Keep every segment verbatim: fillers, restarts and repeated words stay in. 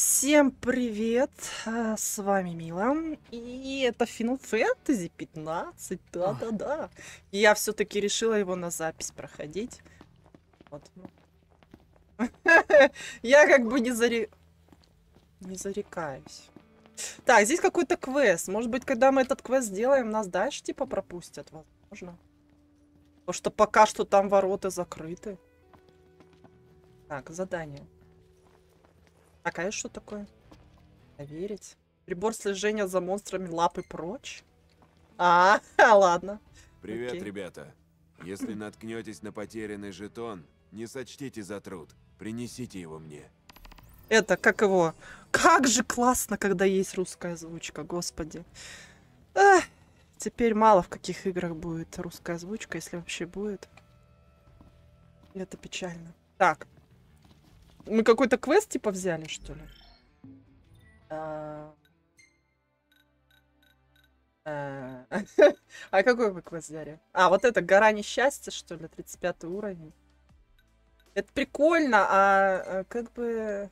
Всем привет, а, с вами Мила, и это Final Fantasy пятнадцать, да-да-да. И я все-таки решила его на запись проходить. Вот. Я как бы не заре... не зарекаюсь. Так, здесь какой-то квест. Может быть, когда мы этот квест сделаем, нас дальше типа пропустят, возможно. Потому что пока что там ворота закрыты. Так, задание. Так, а это что такое? Проверить. Прибор слежения за монстрами, лапы прочь. А, ладно. Привет, Окей. ребята. Если наткнетесь на потерянный жетон, не сочтите за труд. Принесите его мне. Это, как его? Как же классно, когда есть русская озвучка, господи. Эх, теперь мало в каких играх будет русская озвучка, если вообще будет. И это печально. Так. Мы какой-то квест типа взяли, что ли? А А а какой вы квест взяли? А, вот это гора несчастья, что ли, тридцать пятый уровень. Это прикольно, а, а как бы...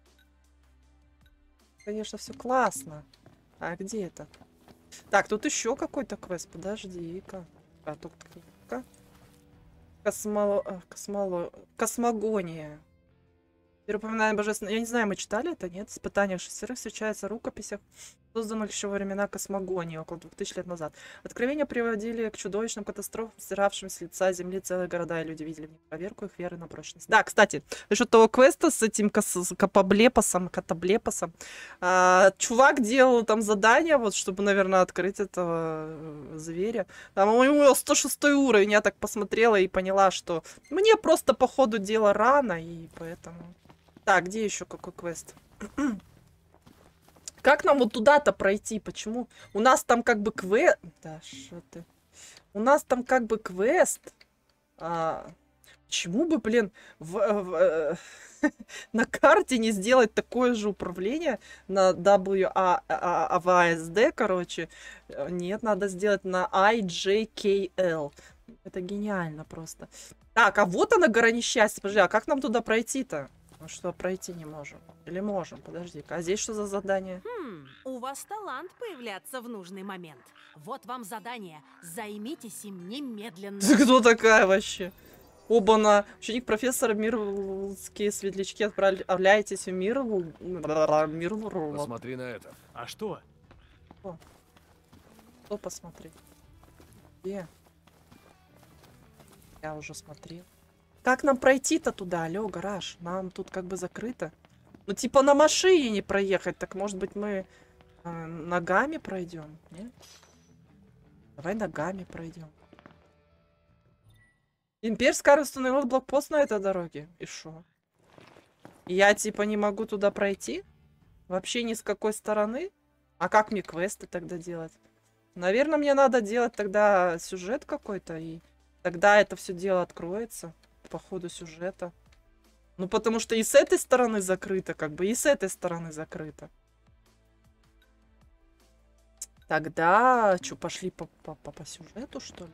Конечно, все классно. А где это? Так, тут еще какой-то квест. Подожди-ка. А тут книга. Космоло... Космоло... Космогония. Теперь упоминание божественного. Я не знаю, мы читали это, нет? Испытание шестерых встречается в рукописях, созданных еще во времена космогонии, около двух тысяч лет назад. Откровения приводили к чудовищным катастрофам, стиравшим с лица земли целые города, и люди видели в них проверку их веры на прочность. Да, кстати, насчет того квеста с этим кос- капоблепосом, катаблепосом. А, чувак делал там задание, вот, чтобы, наверное, открыть этого э, зверя. Там у него сто шестой уровень, я так посмотрела и поняла, что мне просто по ходу дела рано, и поэтому... Так, где еще какой квест? Как нам вот туда-то пройти? Почему? У нас там как бы квест... Да, что ты? У нас там как бы квест. А... Почему бы, блин, в, в, на карте не сделать такое же управление на дабл ю эй эс ди, короче? Нет, надо сделать на ай джей кей эл. Это гениально просто. Так, а вот она, гора несчастья. Подожди, а как нам туда пройти-то? Ну что, пройти не можем. Или можем? Подожди-ка. А здесь что за задание? Хм, у вас талант появляться в нужный момент. Вот вам задание. Займитесь им немедленно. Ты кто такая вообще? Оба-на. Ученик профессора Мирвудские светлячки отправляетесь в Мирвуд. Мирвуд. Посмотри на это. А что? Что посмотреть? Где? Я уже смотрел. Как нам пройти-то туда? Алло, гараж. Нам тут как бы закрыто. Ну, типа на машине не проехать. Так, может быть, мы э, ногами пройдем? Нет? Давай ногами пройдем. Имперская установила блокпост на этой дороге. И шо? Я, типа, не могу туда пройти? Вообще ни с какой стороны? А как мне квесты тогда делать? Наверное, мне надо делать тогда сюжет какой-то. И тогда это все дело откроется. По ходу сюжета. Ну, потому что и с этой стороны закрыто, как бы, и с этой стороны закрыто. Тогда, что, пошли по, по, по, по сюжету, что ли?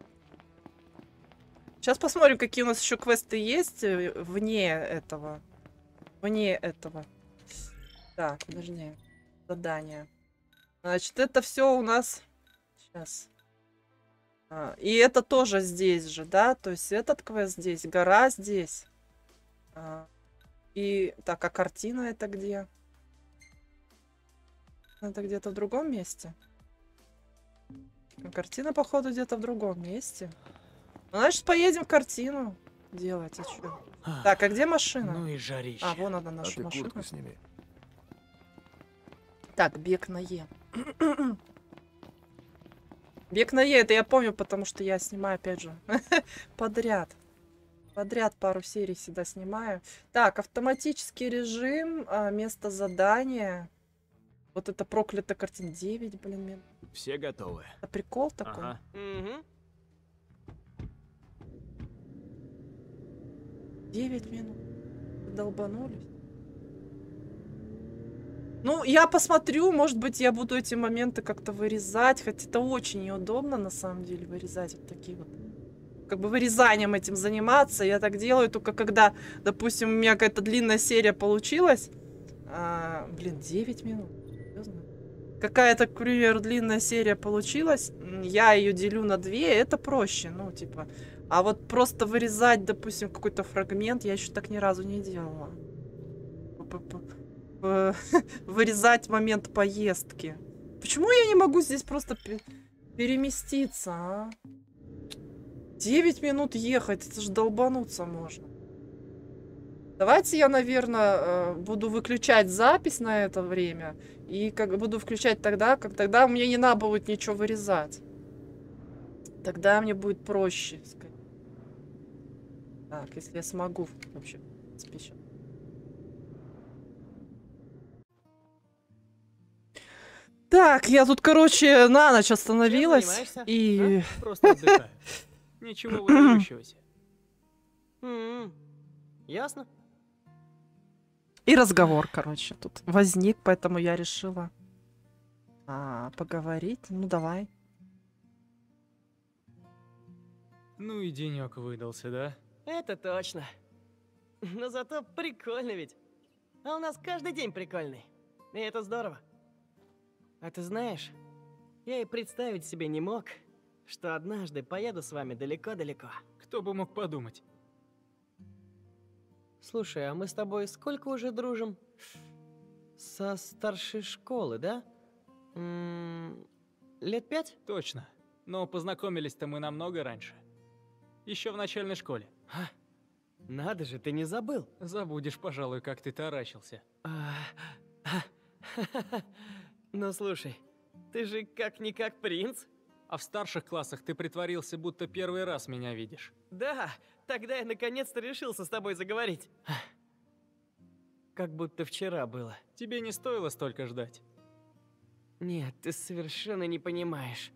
Сейчас посмотрим, какие у нас еще квесты есть вне этого. Вне этого. Так, подожди. Задание. Значит, это все у нас... Сейчас... А, и это тоже здесь же, да? То есть этот квест здесь, гора здесь. А, и... Так, а картина это где? Это где-то в другом месте? Картина, походу, где-то в другом месте. Ну, значит, поедем в картину делать. А что? Так, а где машина? Ну и жарище. А, вон она, наша а ты машина. куртку сними. Так, бег на Е. Бег на Е, это я помню, потому что я снимаю, опять же, подряд. Подряд пару серий всегда снимаю. Так, автоматический режим, а, место задания. Вот это проклятая картина. девять, блин, минут. Все готовы. Это прикол такой. Ага. Угу. девять минут. Долбанулись. Ну, я посмотрю, может быть, я буду эти моменты как-то вырезать, хотя это очень неудобно, на самом деле, вырезать вот такие вот. Как бы вырезанием этим заниматься. Я так делаю только когда, допустим, у меня какая-то длинная серия получилась, А, блин, девять минут. Серьезно? Какая-то, к примеру, длинная серия получилась. Я ее делю на две, это проще. Ну, типа. А вот просто вырезать, допустим, какой-то фрагмент, я еще так ни разу не делала. Вырезать момент поездки. Почему я не могу здесь просто переместиться, а? девять минут ехать, это же долбануться можно. Давайте я, наверное, буду выключать запись на это время. И как буду включать тогда, как тогда мне не надо будет ничего вырезать. Тогда мне будет проще. Так, если я смогу вообще. Спешу. Так, я тут, короче, на ночь остановилась. И... А? Просто отдыхаю. Ничего выдающегося. М-м, ясно. И разговор, короче, тут возник, поэтому я решила а, поговорить. Ну, давай. Ну и денек выдался, да? Это точно. Но зато прикольно ведь. А у нас каждый день прикольный. И это здорово. А ты знаешь, я и представить себе не мог, что однажды поеду с вами далеко-далеко. Кто бы мог подумать? Слушай, а мы с тобой сколько уже дружим? Со старшей школы, да? М-м, лет пять? Точно. Но познакомились-то мы намного раньше. Еще в начальной школе. А, надо же, ты не забыл. Забудешь, пожалуй, как ты таращился. А, ну слушай, ты же как-никак принц. А в старших классах ты притворился, будто первый раз меня видишь. Да, тогда я наконец-то решился с тобой заговорить. Как будто вчера было. Тебе не стоило столько ждать. Нет, ты совершенно не понимаешь.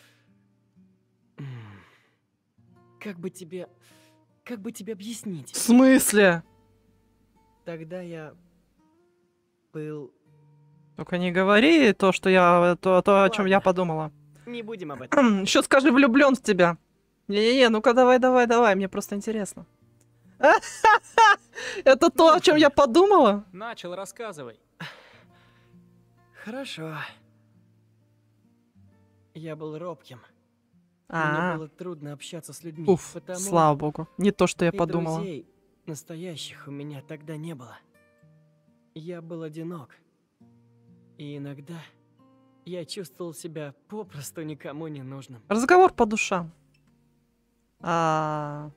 Как бы тебе... Как бы тебе объяснить? В смысле? Тогда я... был... Только не говори то, что я... То, то о чем я подумала. Не будем об этом. Еще скажи, влюблен в тебя. Не-не-не, ну-ка давай, давай, давай, мне просто интересно. Это то, о чем я подумала? Начал, рассказывай. Хорошо. Я был робким. Мне А, было трудно общаться с людьми. уф, потому слава богу. Не то, что я и подумала. друзей настоящих у меня тогда не было. Я был одинок. И иногда я чувствовал себя попросту никому не нужным. Разговор по душам. А,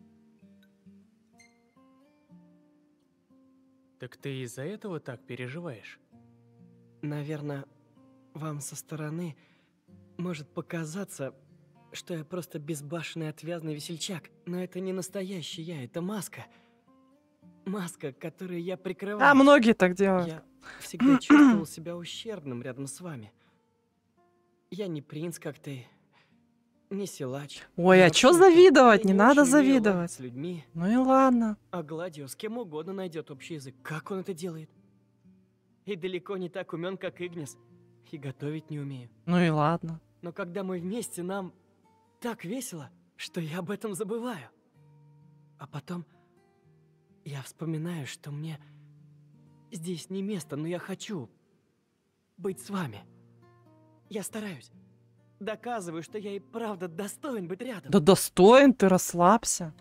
Так ты из-за этого так переживаешь? Наверное, вам со стороны может показаться, что я просто безбашенный отвязный весельчак. Но это не настоящий я, это маска. Маска, которую я прикрываю. а многие так делают. Я всегда чувствовал себя ущербным рядом с вами. Я не принц, как ты, не силач. Ой, Я а чё вообще- завидовать? я Не не надо очень умею ладить завидовать. с людьми, Ну и ладно. а Гладио с кем угодно найдет общий язык. Как он это делает? И далеко не так умен, как Игнис. И готовить не умею. Ну и ладно. Но когда мы вместе, нам так весело, что я об этом забываю. А потом я вспоминаю, что мне здесь не место, но я хочу быть с вами. Я стараюсь. Доказываю, что я и правда достоин быть рядом. Да достоин ты, расслабься.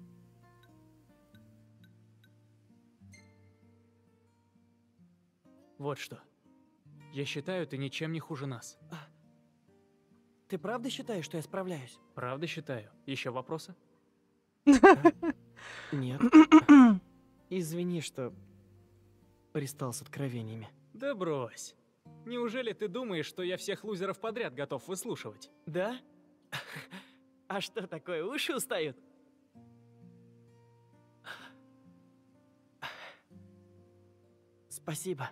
Вот что. Я считаю, ты ничем не хуже нас. Ты правда считаешь, что я справляюсь? Правда считаю. Еще вопросы? Нет. Извини, что пристал с откровениями. Да брось. Неужели ты думаешь, что я всех лузеров подряд готов выслушивать? Да? А что такое, уши устают? Спасибо.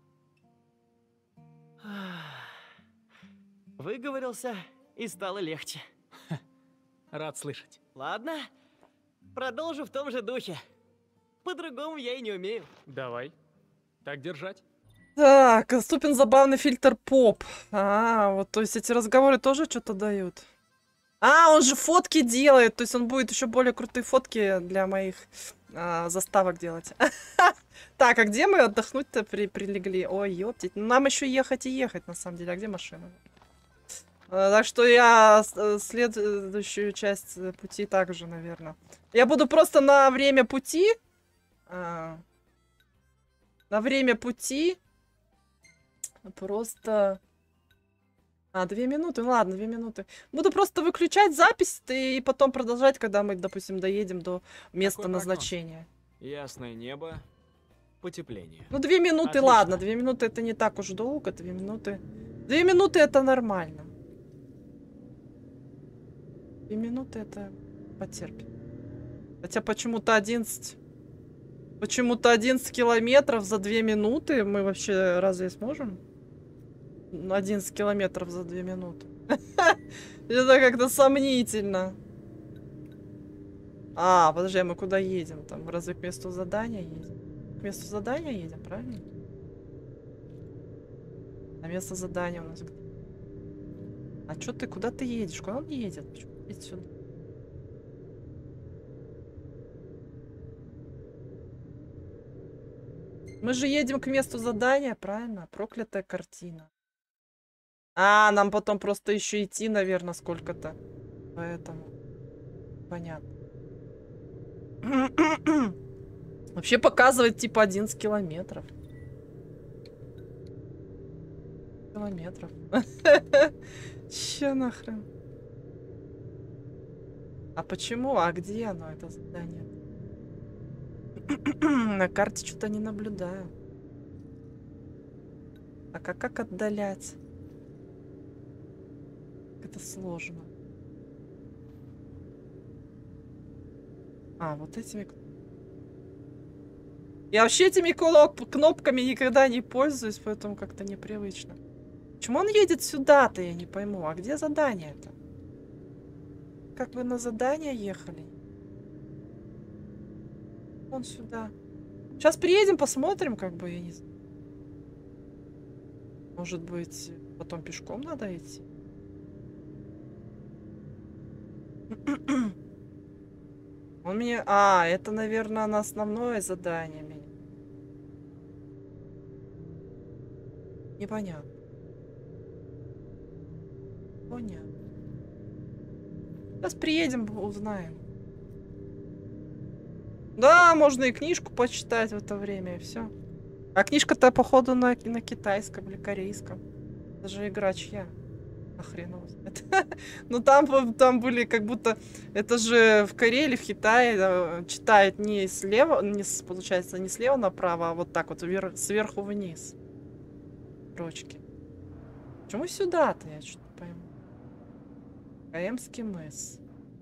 Выговорился, и стало легче. Рад слышать. Ладно, продолжу в том же духе. По-другому я и не умею. Давай. Так держать. Так, доступен забавный фильтр поп. А, вот, то есть эти разговоры тоже что-то дают. А, он же фотки делает, то есть он будет еще более крутые фотки для моих а, заставок делать. Так, а где мы отдохнуть-то при прилегли? Ой, ёптить. Ну, нам еще ехать и ехать, на самом деле. А где машина? А, так что я с- следующую часть э, пути также, наверное. Я буду просто на время пути. а, на время пути. Просто... А, две минуты. Ну ладно, две минуты. Буду просто выключать запись и потом продолжать, когда мы, допустим, доедем до места Какой прогноз? назначения. Ясное небо, потепление. Ну, две минуты, Отлично. ладно. Две минуты это не так уж долго. Две минуты. Две минуты это нормально. Две минуты это потерпит. Хотя почему-то одиннадцать... Почему-то одиннадцать километров за две минуты мы вообще разве сможем? одиннадцать километров за две минуты. Это как-то сомнительно. А, подожди, а мы куда едем? Там разве к месту задания едем? К месту задания едем, правильно? А место задания у нас где? А чё ты, куда ты едешь? Куда он едет? Почему он едет сюда? Мы же едем к месту задания, правильно? Проклятая картина. А, нам потом просто еще идти, наверное, сколько-то. Поэтому. Понятно. Вообще показывает типа одиннадцать километров. Километров. Че нахрен? А почему? А где оно, это задание? На карте что-то не наблюдаю. А как, как отдалять? Это сложно. А, вот этими... Я вообще этими кноп- кнопками никогда не пользуюсь, поэтому как-то непривычно. Почему он едет сюда-то, я не пойму. А где задание-то? Как вы на задание ехали? Он сюда. Сейчас приедем, посмотрим, как бы, я не знаю. Может быть, потом пешком надо идти? Он мне... А, это, наверное, на основное задание меня. Непонятно. Понятно. Сейчас приедем, узнаем. Да, можно и книжку почитать в это время, и все. А книжка-то, походу, на, на китайском или корейском. Это же игра чья? Нахрен его знает. Ну там, там были как будто... Это же в Корее или в Китае э, читают не слева, не, с- получается, не слева направо, а вот так вот, вверх, сверху вниз. Строчки. Почему сюда-то? Я что-то не пойму. Каемский мыс.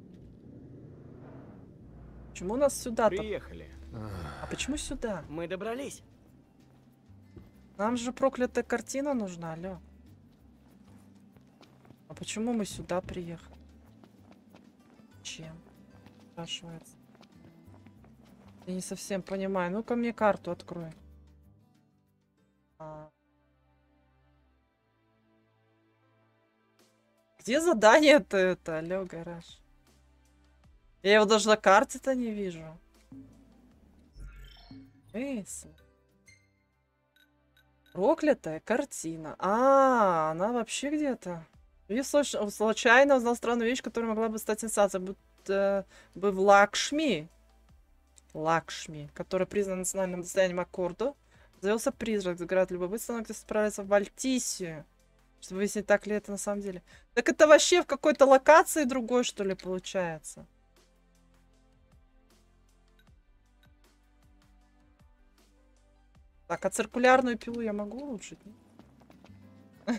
Почему нас сюда-то? Приехали. А почему сюда? Мы добрались. Нам же проклятая картина нужна, алло. А почему мы сюда приехали? Чем? Спрашивается. Я не совсем понимаю. Ну-ка мне карту открой. А. Где задание-то это, алло, гараж? Я его даже на карте-то не вижу. Эйс. Проклятая картина. А, она вообще где-то. И случ- случайно узнал странную вещь, которая могла бы стать сенсацией. Будто бы в Лакшми. Лакшми, которая признана национальным достоянием Аккорду. Завелся призрак, загорает любопытство, но кто справится в Вальтисию. Чтобы выяснить, так ли это на самом деле. Так это вообще в какой-то локации другой, что ли, получается? Так, а циркулярную пилу я могу улучшить? нет?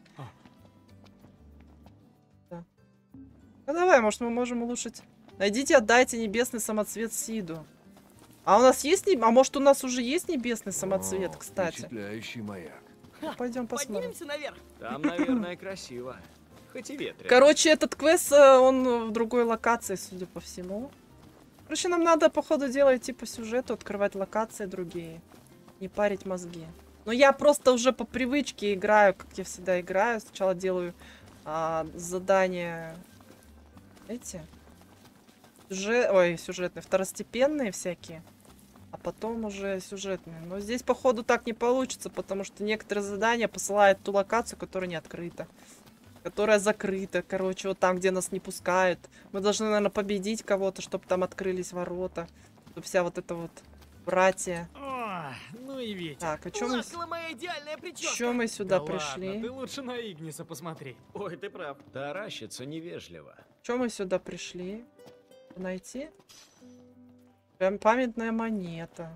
Да. Ну давай, может, мы можем улучшить. Найдите, отдайте небесный самоцвет Сиду. А у нас есть... не- А может, у нас уже есть небесный самоцвет, О, кстати? Впечатляющий маяк. Ну, пойдем посмотрим. Поднимемся наверх. Там, наверное, красиво. Хоть и ветрено. Короче, этот квест, э, он в другой локации, судя по всему. Короче, нам надо, по ходу дела, идти по сюжету, открывать локации другие. Не парить мозги. Но я просто уже по привычке играю, как я всегда играю. Сначала делаю а, задания эти. Сюжет... Ой, сюжетные, второстепенные всякие. а потом уже сюжетные. Но здесь, походу, так не получится, потому что некоторые задания посылают в ту локацию, которая не открыта. Которая закрыта, короче, вот там, где нас не пускают. Мы должны, наверное, победить кого-то, чтобы там открылись ворота. Чтобы вся вот эта вот братья. О, ну и ветер. Так, а чё мы, с- моя идеальная прическа! чё мы сюда Да пришли? ладно, ты лучше на Игниса посмотри. Ой, ты прав. Таращиться невежливо. Чё мы сюда пришли? Найти? Прям памятная монета.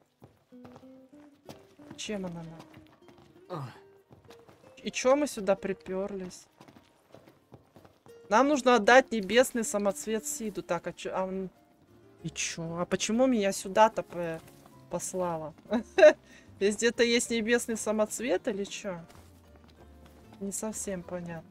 Чем она нам? Ох. И чё мы сюда приперлись? Нам нужно отдать небесный самоцвет Сиду. Так, а чё? А, он- и чё? А почему меня сюда-то по- послала? Здесь где-то есть небесный самоцвет или чё? Не совсем понятно.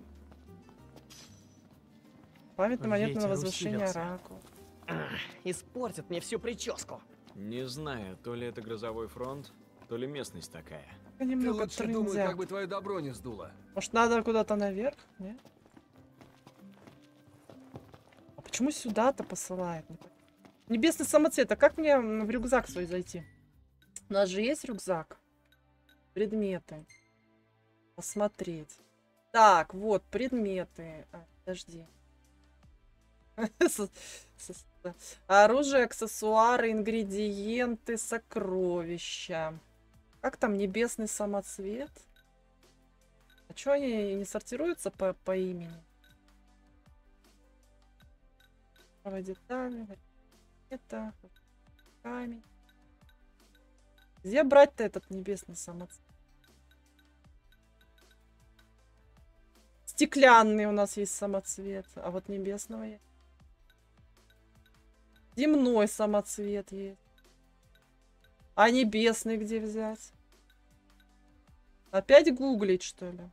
Памятная монета на Ветер возвышение усилился. оракула. Испортит мне всю прическу. Не знаю, то ли это грозовой фронт, то ли местность такая. Ты Немного лучше думай, трындят. как бы твое добро не сдуло. Может, надо куда-то наверх? Нет? А почему сюда-то посылает? Не понятно. Небесный самоцвет. А как мне м, в рюкзак свой зайти? У нас же есть рюкзак. Предметы. Посмотреть. Так, вот, предметы. А, подожди. С- с- Оружие, аксессуары, ингредиенты, сокровища. Как там небесный самоцвет? А чё они не сортируются по, по имени? Правая детали. Это камень. Где брать-то этот небесный самоцвет? Стеклянный у нас есть самоцвет, а вот небесного есть. Земной самоцвет есть. А небесный где взять? Опять гуглить, что ли?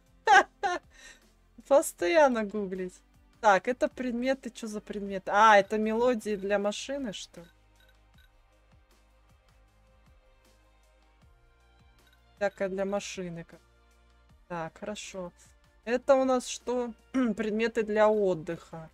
Постоянно гуглить. Так, это предметы. Что за предметы? А, это мелодии для машины, что ли? Всякое для машины. как. Так, хорошо. Это у нас что? Предметы для отдыха.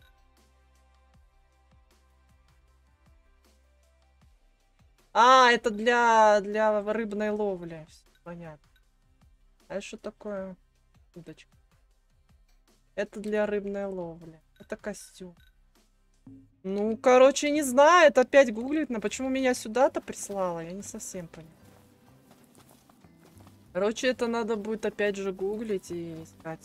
А, это для, для рыбной ловли. Всё понятно. А что такое? Удочка. Это для рыбной ловли. Это костюм. Ну, короче, не знаю. Это опять гуглит. Но почему меня сюда-то прислала? Я не совсем поняла. Короче, это надо будет опять же гуглить и искать.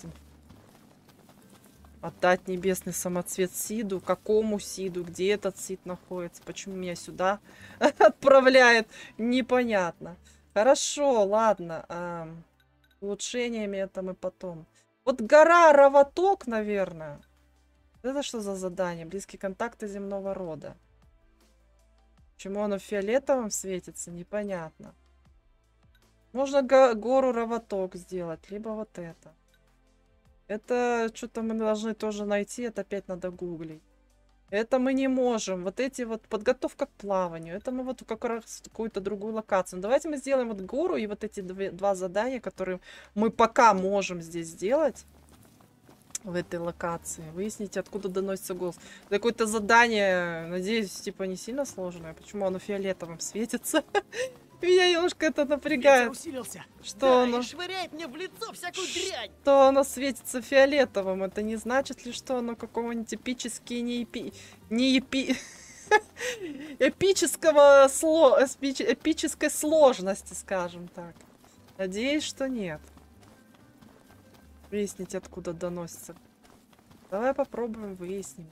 Отдать небесный самоцвет Сиду. Какому Сиду? Где этот Сид находится? Почему меня сюда отправляет? Непонятно. Хорошо, ладно. А, улучшениями это мы потом. Вот гора Раваток, наверное. Это что за задание? Близкие контакты земного рода. Почему оно фиолетовым светится? Непонятно. Можно го- гору Раваток сделать, либо вот это. Это что-то мы должны тоже найти, это опять надо гуглить. Это мы не можем. Вот эти вот подготовка к плаванию. Это мы вот как раз в какую-то другую локацию. Давайте мы сделаем вот гору и вот эти две- два задания, которые мы пока можем здесь сделать. В этой локации. Выясните, откуда доносится голос. Какое-то задание, надеюсь, типа не сильно сложное. Почему оно фиолетовым светится? Меня немножко это Ветер напрягает. усилился. Что Да, оно? и швыряет мне в лицо всякую дрянь. Что оно светится фиолетовым? Это не значит ли, что оно какого-нибудь эпически не эпи... не эпи... эпического сло... эпич- эпической сложности, скажем так. Надеюсь, что нет. Выяснить, откуда доносится. Давай попробуем выяснить.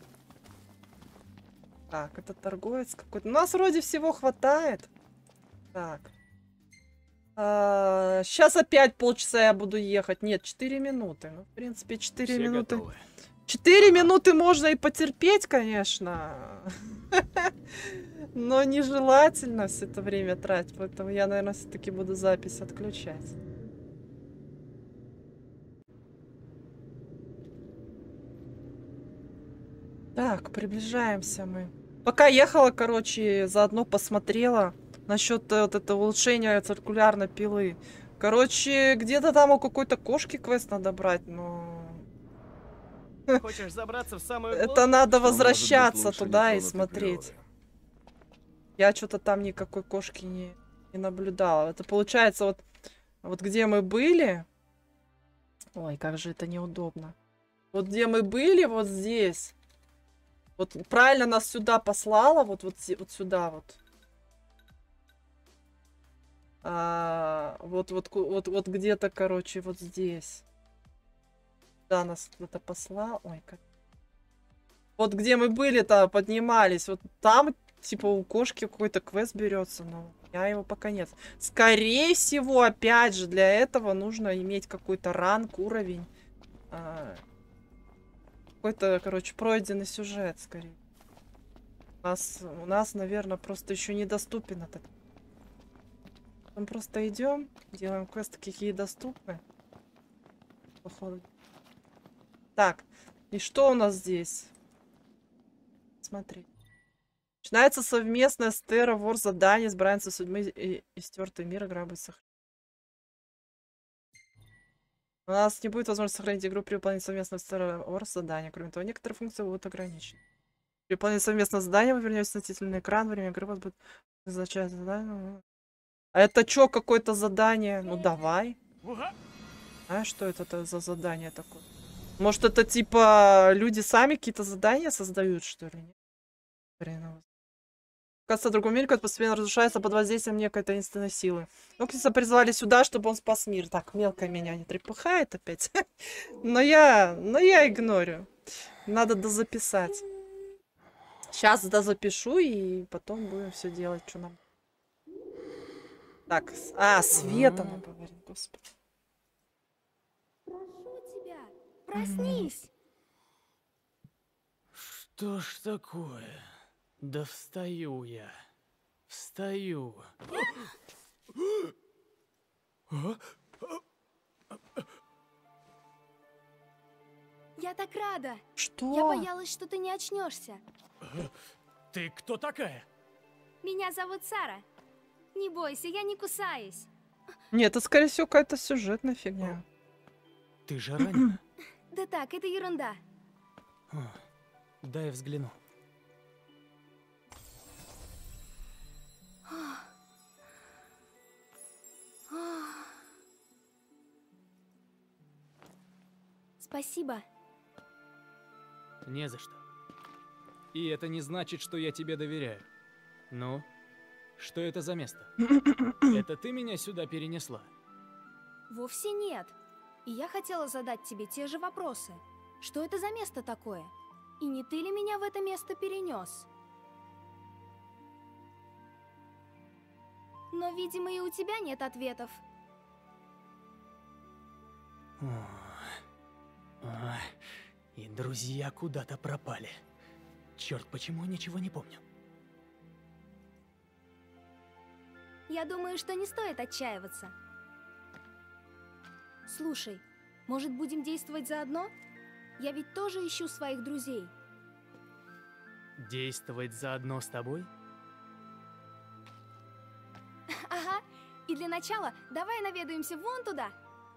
Так, это торговец какой-то. У нас вроде всего хватает. Так. Сейчас опять полчаса я буду ехать. Нет, четыре минуты. Ну, в принципе, четыре Все минуты. готовы. четыре минуты можно и потерпеть, конечно. Но нежелательно все это время тратить. Поэтому я, наверное, все-таки буду запись отключать. Так, приближаемся мы. Пока ехала, короче, заодно посмотрела насчет э, вот этого улучшения циркулярной пилы. Короче, где-то там у какой-то кошки квест надо брать, но... Хочешь забраться в самую Это глубь? надо Что может быть возвращаться лучше туда и нетронутой смотреть. природы? Я что-то там никакой кошки не, не наблюдала. Это получается вот, вот где мы были. Ой, как же это неудобно. Вот где мы были, вот здесь. Вот правильно нас сюда послала, вот, вот, вот сюда вот. А, вот, вот, вот, вот где-то, короче, вот здесь. Да, нас кто-то послал. Ой, как... Вот где мы были-то, поднимались. Вот там, типа, у кошки какой-то квест берется, но я его пока нет. Скорее всего, опять же, для этого нужно иметь какой-то ранг, уровень. А... Какой-то, короче, пройденный сюжет, скорее. У нас, у нас, наверное, просто еще недоступен этот. Мы просто идем, делаем квесты, какие доступны. Походу. Так, и что у нас здесь? Смотри. Начинается совместное с Terra Wars задание, избранница судьбы и, и стертый мир, игра будет сохранена. У нас не будет возможности сохранить игру при выполнении совместного с Terra Wars задания. Кроме того, некоторые функции будут ограничены. При выполнении совместного задания вы вернетесь на титульный экран, время игры у вас будет назначать задание. А это что, какое-то задание? Ну давай. А что это за задание такое? Может, это типа люди сами какие-то задания создают, что ли? Хреново. Кажется, в другом мире, как постепенно разрушается под воздействием некой таинственной силы. Ноксиса призвали сюда, чтобы он спас мир. Так, мелко меня не трепыхает опять. Но я, но я игнорю. Надо дозаписать. Сейчас дозапишу и потом будем все делать, что нам. Так, а, Света нам говорит, господи. Прошу тебя, проснись. Что ж такое? Да встаю я. Встаю. Я так рада. Что? Я боялась, что ты не очнешься. Ты кто такая? Меня зовут Сара. Не бойся, я не кусаюсь. Нет, это, скорее всего, какая-то сюжетная фигня. Ты же ранена. Да так, это ерунда. О, дай взгляну. Спасибо. Не за что. И это не значит, что я тебе доверяю. Ну, что это за место? Это ты меня сюда перенесла? Вовсе нет. И я хотела задать тебе те же вопросы. Что это за место такое? И не ты ли меня в это место перенес? Но, видимо, и у тебя нет ответов. Ой, и друзья куда-то пропали. Черт, почему я ничего не помню? Я думаю, что не стоит отчаиваться. Слушай, может, будем действовать заодно? Я ведь тоже ищу своих друзей. Действовать заодно с тобой? Ага. И для начала давай наведаемся вон туда.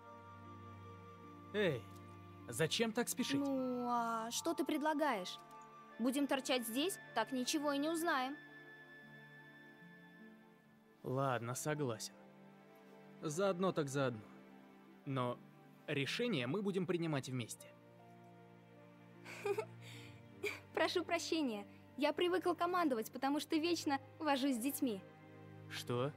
Эй, зачем так спешить? Ну, а что ты предлагаешь? Будем торчать здесь, так ничего и не узнаем. Ладно, согласен. Заодно так заодно. Но решение мы будем принимать вместе. Прошу прощения, я привыкла командовать, потому что вечно вожусь с детьми. Что?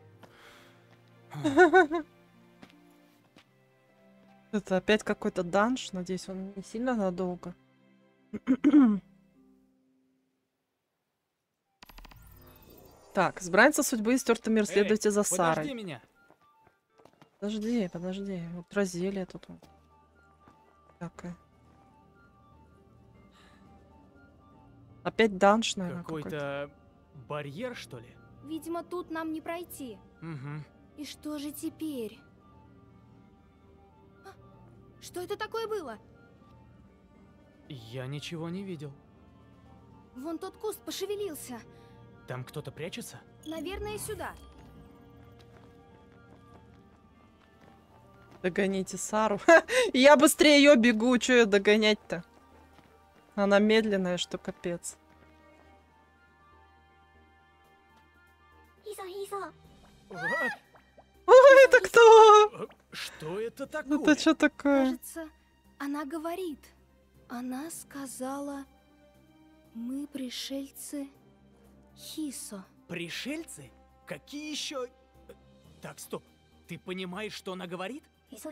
Это опять какой-то данж. Надеюсь, он не сильно надолго. Так, избранница судьбы и стертый мир. Следуйте Эй, за Сарой. подожди меня. Подожди, подожди. Вот разделие тут. Вот. Такое. Опять данж, наверное, какой-то. Какой-то барьер, что ли? Видимо, тут нам не пройти. Угу. И что же теперь? А, что это такое было? Я ничего не видел. Вон тот куст пошевелился. Там кто-то прячется? Наверное, сюда. Догоните Сару. Я быстрее ее бегу. Че ее догонять-то? Она медленная, что капец. А? Ой, это кто? Что это такое? Это что такое? Кажется, она говорит. Она сказала, мы пришельцы Хисо. Пришельцы? Какие еще... Так, стоп. Ты понимаешь, что она говорит?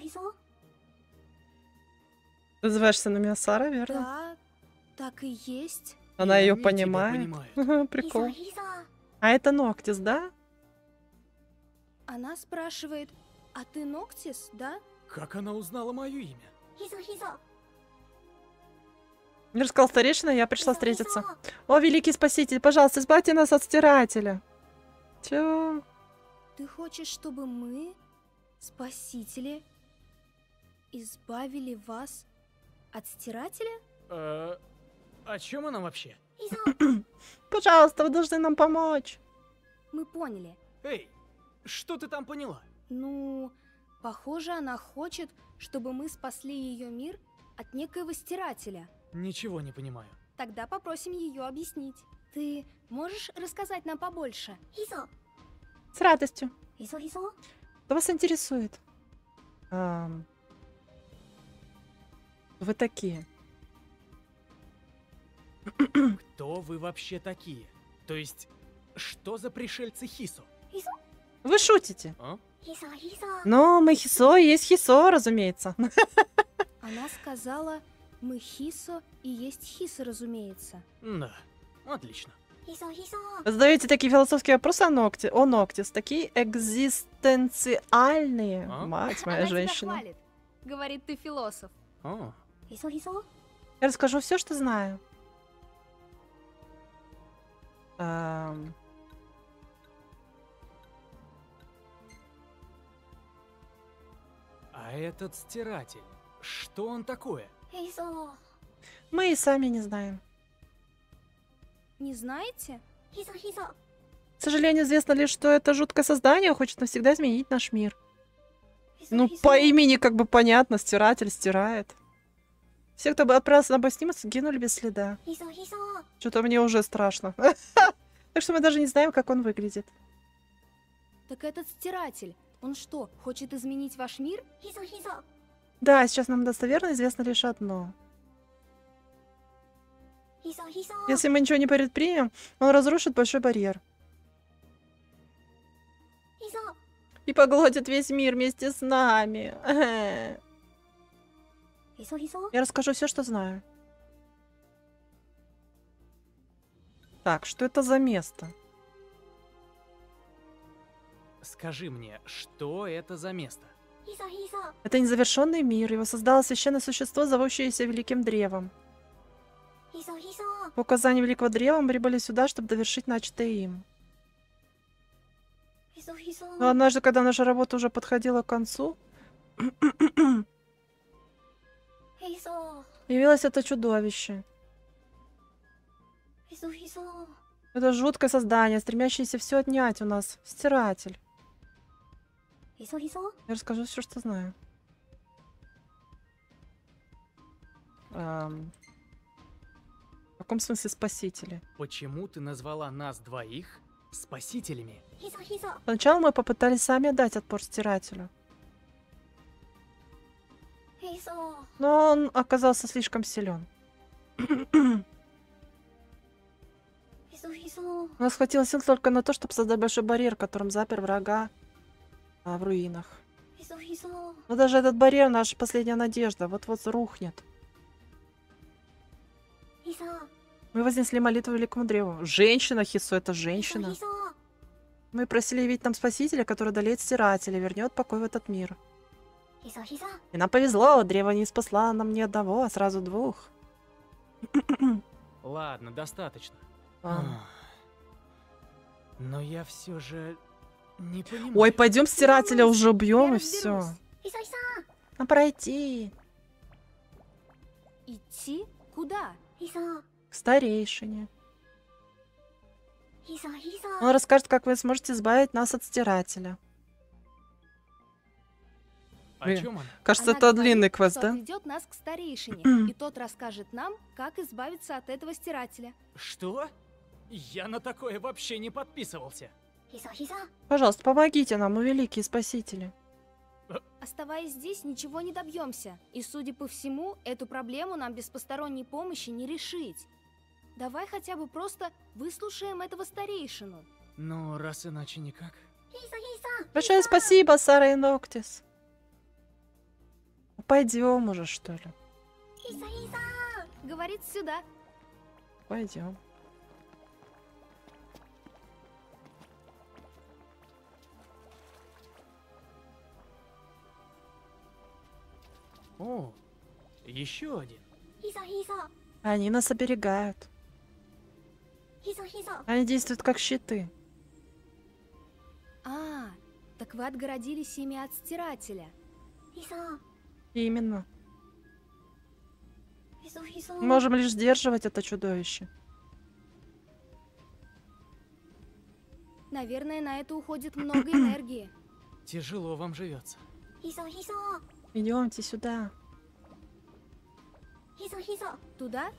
Ты называешься Намиасара, верно? Да, так и есть. Она И ее они тебя понимает. понимают. Ага, прикол. А это Ноктис, да? Она спрашивает, а ты Ноктис, да? Как она узнала мое имя? Мне рассказал старейшина, я пришла встретиться. О, великий спаситель, пожалуйста, избавьте нас от стирателя. Чё? Ты хочешь, чтобы мы, спасители, избавили вас от стирателя? Э, о чем она вообще? Пожалуйста, вы должны нам помочь. Мы поняли. Эй, что ты там поняла? Ну, похоже, она хочет, чтобы мы спасли ее мир от некоего стирателя. Ничего не понимаю. Тогда попросим ее объяснить. Ты можешь рассказать нам побольше? С радостью. Что вас интересует? Ам, Вы такие. Кто вы вообще такие? То есть, что за пришельцы Хисо? Вы шутите? А? Ну, мы Хисо и есть Хисо, разумеется. Она сказала, мы Хисо и есть Хисо, разумеется. Да, отлично. Вы задаете такие философские вопросы о Нокте, о Ноктис, такие экзистенциальные. А? Мать моя Она женщина. тебя хвалит. Говорит, ты философ. О, Я расскажу все, что знаю. Ам, а этот стиратель, что он такое? Мы и сами не знаем. Не знаете? К сожалению, известно лишь, что это жуткое создание хочет навсегда изменить наш мир. Ну, по имени как бы понятно, стиратель стирает. Все, кто бы отправился на бой с ним, сгинули без следа. Что-то мне уже страшно. Так что мы даже не знаем, как он выглядит. Так этот стиратель, он что, хочет изменить ваш мир? Да, сейчас нам достоверно известно лишь одно. Если мы ничего не предпримем, он разрушит большой барьер. И поглотит весь мир вместе с нами. Я расскажу все, что знаю. Так, что это за место? Скажи мне, что это за место? Это незавершенный мир. Его создало священное существо, зовущееся Великим Древом. По указанию Великого Древа мы прибыли сюда, чтобы довершить начатое им. Но однажды, когда наша работа уже подходила к концу, явилось это чудовище. Это жуткое создание, стремящееся все отнять у нас. Стиратель. Я расскажу все, что знаю. Ам, В каком смысле спасители? Почему ты назвала нас двоих спасителями? Сначала мы попытались сами отдать отпор стирателю. Но он оказался слишком силен. У нас хватило сил только на то, чтобы создать большой барьер, которым запер врага а, в руинах. Но даже этот барьер — наша последняя надежда. Вот-вот рухнет. Мы вознесли молитву Великому Древу. Женщина, Хисо, это женщина. Мы просили явить нам спасителя, который одолеет стирателя и вернет покой в этот мир. И нам повезло, древо не спасла нам ни одного, а сразу двух. Ладно, достаточно. А. Ах. Но я все же не понимаю. Ой, пойдем стирателя уже убьем Я и все. разберусь. А пройти Идти? Куда? к старейшине. Он расскажет, как вы сможете избавить нас от стирателя. О Блин. чем она? Кажется, Она это говорит, длинный квест, что да? отведет нас к старейшине, и тот расскажет нам, как избавиться от этого стирателя. Что? Я на такое вообще не подписывался. Пожалуйста, помогите нам, мы великие спасители. Оставаясь здесь, ничего не добьемся. И, судя по всему, эту проблему нам без посторонней помощи не решить. Давай хотя бы просто выслушаем этого старейшину. Ну, раз иначе никак. Большое спасибо, Сара и Ноктис. Пойдем уже, что ли? Говорит, сюда. Пойдем. О, еще один. Они нас оберегают. Они действуют как щиты. А, так вы отгородились ими от стирателя. Именно. Мы можем лишь сдерживать это чудовище. Наверное, на это уходит много энергии. Тяжело вам живется. Идемте сюда. Туда?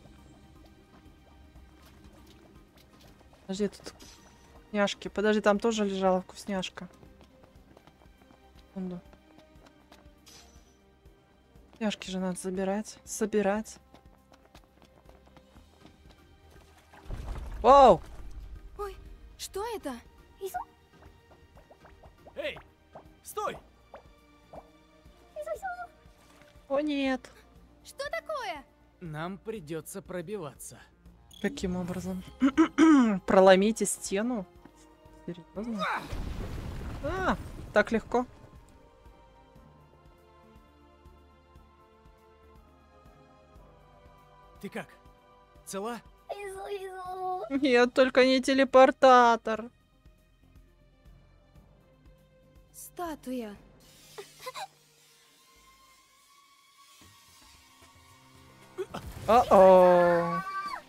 Подожди, тут вкусняшки. Подожди, там тоже лежала вкусняшка. Секунду. Вкусняшки же надо забирать. Собирать. Вау! Ой, что это? Эй, стой! О, нет. Что такое? Нам придется пробиваться. Каким образом? Проломите стену? Серьезно? А, так легко. Ты как? Цела? Нет, только не телепортатор. Статуя. О-о.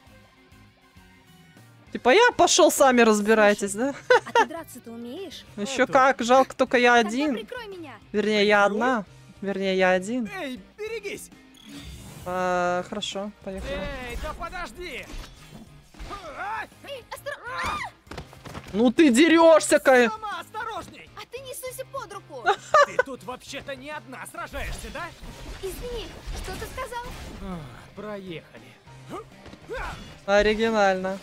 Типа я пошел, сами разбирайтесь, да? А ты драться-то умеешь? Еще то. как, жалко только я Тогда один. прикрой меня. Вернее, я одна. Вернее, я один. Эй, берегись! А, хорошо, поехали. Эй, да подожди! Эй, остро... Ну ты дерешься, Кай. Сама осторожней! А ты не суйся под руку. Ты тут вообще-то не одна сражаешься, да? Извини, что ты сказал? А, проехали. Оригинально.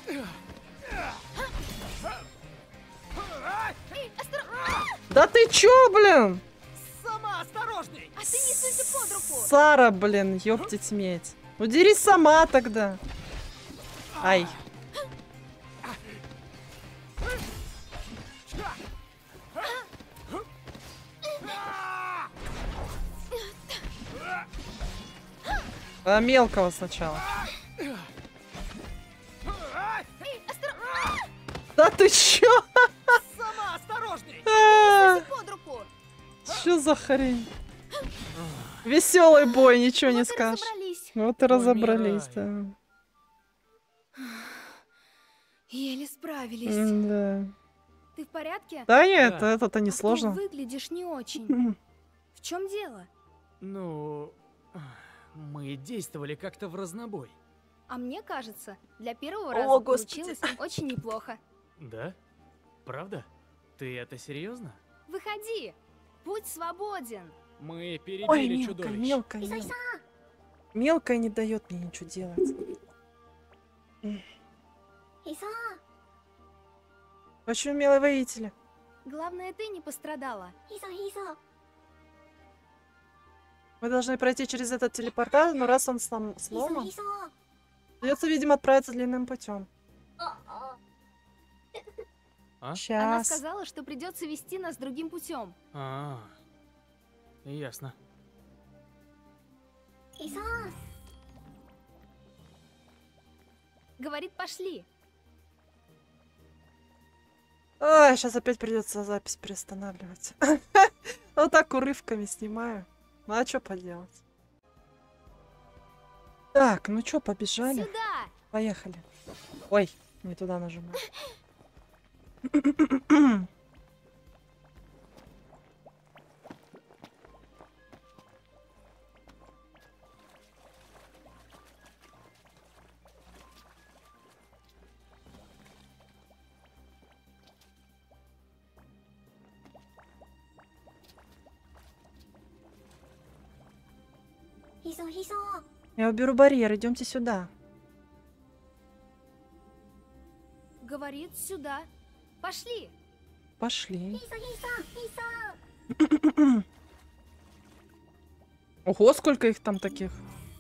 Эй, остро... Да ты чё, блин? Сама осторожней! А ты не суйся под руку. Сара, блин, ёптить медь. Ну дерись сама тогда. Ай. А мелкого сначала. Эй, остро... Да ты чё? Сама осторожней! А, под руку. Чё за хрень? Веселый бой, ничего не Вот и скажешь. разобрались. Вот и разобрались, да. Еле справились. Да. Ты в порядке? Да нет, Да. это-то не А то сложно. выглядишь не очень. М. В чем дело? Ну, мы действовали как-то в разнобой. А мне кажется, для первого О, раза Господи. получилось очень неплохо. Да? Правда? Ты это серьезно? Выходи! Путь свободен! Мы перебили Ой, мелкая, чудовищ. мелкая, мелкая. Мелкая не дает мне ничего делать. Очень милые воители. Главное, ты не пострадала. Мы должны пройти через этот телепортал, но раз он слом... сломан, придется, видимо, отправиться длинным путем. А? Она Сейчас. сказала, что придется вести нас другим путем. А, ясно. Говорит, пошли. Ой, сейчас опять придется запись перестанавливать. Вот так урывками снимаю. Ну а что поделать? Так, ну что, побежали? Сюда! Поехали. Ой, не туда нажимаю. Я уберу барьер, идемте сюда. Говорит, сюда. Пошли. Пошли. Ого, сколько их там таких.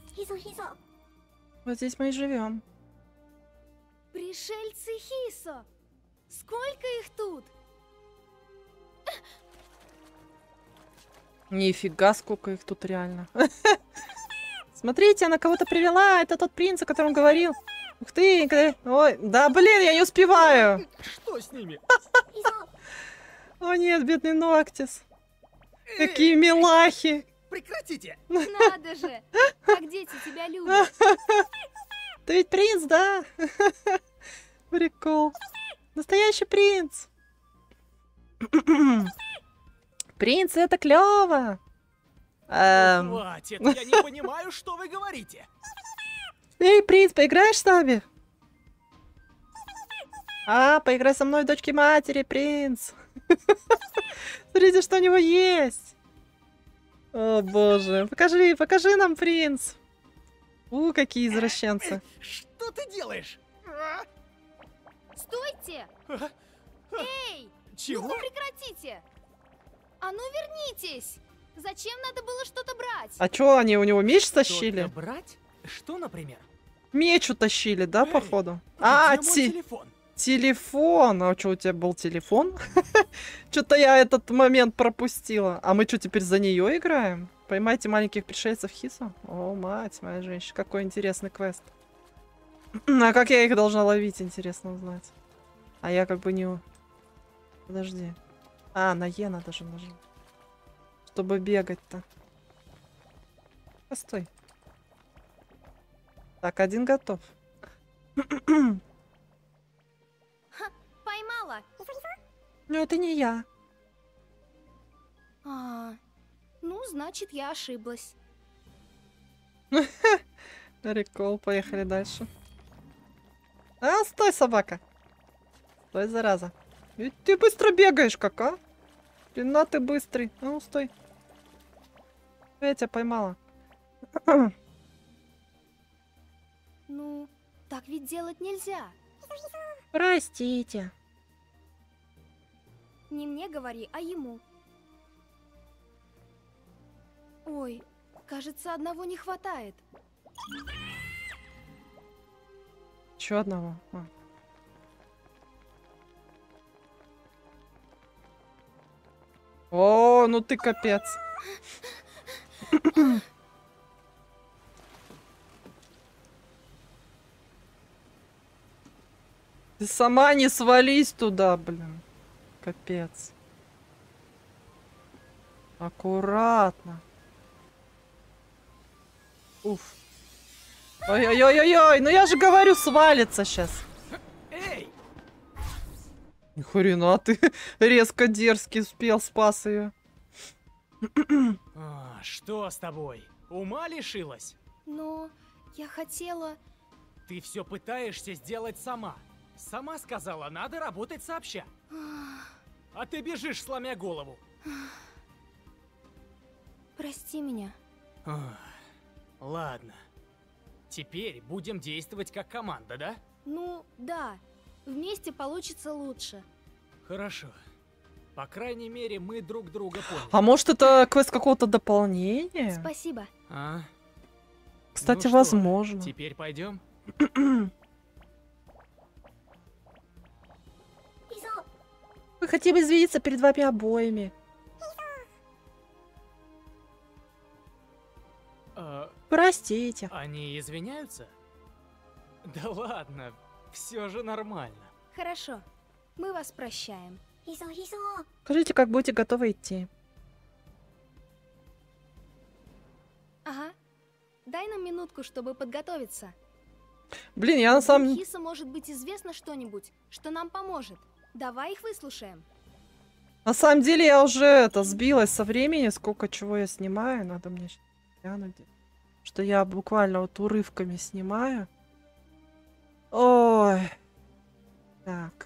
Вот здесь мы и живем. Пришельцы Хисо. Сколько их тут? Нифига, сколько их тут реально. Смотрите, она кого-то привела. Это тот принц, о котором говорил. Ух ты. когда- Ой, да блин, я не успеваю. Что с ними? О нет, бедный Ноктис. Какие милахи. Прекратите! Надо же. Как дети тебя любят. Ты ведь принц, да? Прикол. Настоящий принц. Принц, это клево. Эм, Хватит, я не понимаю, что вы говорите. Эй, принц, поиграешь с нами? А, поиграй со мной, дочки матери, принц. Смотрите, что у него есть. О, боже. Покажи, покажи нам, принц. У, какие извращенцы. Что ты делаешь? А? Стойте. Эй, Чего? ну-ка прекратите. А ну вернитесь. Зачем надо было что-то брать? А чё, они у него меч Что-то тащили? брать? Что, например? Меч утащили, да, Эй, походу? А, Где мой ти- телефон? телефон. А что, у тебя был телефон? Что-то я этот момент пропустила. А мы что, теперь за нее играем? Поймайте маленьких пришельцев Хисо? О, мать моя женщина, какой интересный квест. А как я их должна ловить, интересно узнать. А я как бы не... Подожди. А, на Е надо же нажать. Чтобы бегать-то. Постой. Так, один готов. Поймала. Ну, это не я. А, ну, значит, я ошиблась. Прикол, поехали дальше. А, стой, собака. Стой, зараза. Ведь ты быстро бегаешь, как, а? Блин, на ты быстрый. А ну, стой. Я тебя поймала. Ну, так ведь делать нельзя. Простите. Не мне говори, а ему. Ой, кажется, одного не хватает. Еще одного. А. О, ну ты капец. Ты сама не свались туда, блин. Капец. Аккуратно. Уф. Ой-ой-ой-ой, ну я же говорю, свалится сейчас. Эй! Ни хрена ты резко дерзкий успел, спас ее. А, что с тобой? Ума лишилась? Но я хотела... Ты все пытаешься сделать сама. Сама сказала, надо работать сообща. А ты бежишь, сломя голову. Прости меня. Ах, ладно. Теперь будем действовать как команда, да? Ну, да. Вместе получится лучше. Хорошо. По крайней мере, мы друг друга поняли. А может это квест какого-то дополнения? Спасибо. А? Кстати, Ну что, возможно. Теперь пойдем? Мы хотим извиниться перед вами обоими. А, Простите. они извиняются? Да ладно, все же нормально. Хорошо. Мы вас прощаем. Скажите, как будете готовы идти. Ага. Дай нам минутку, чтобы подготовиться. Блин, я на самом... Хиса может быть известно что-нибудь, что нам поможет. Давай их выслушаем. На самом деле я уже это сбилась со времени, сколько чего я снимаю. Надо мне щас глянуть, что я буквально вот урывками снимаю. Ой. Так.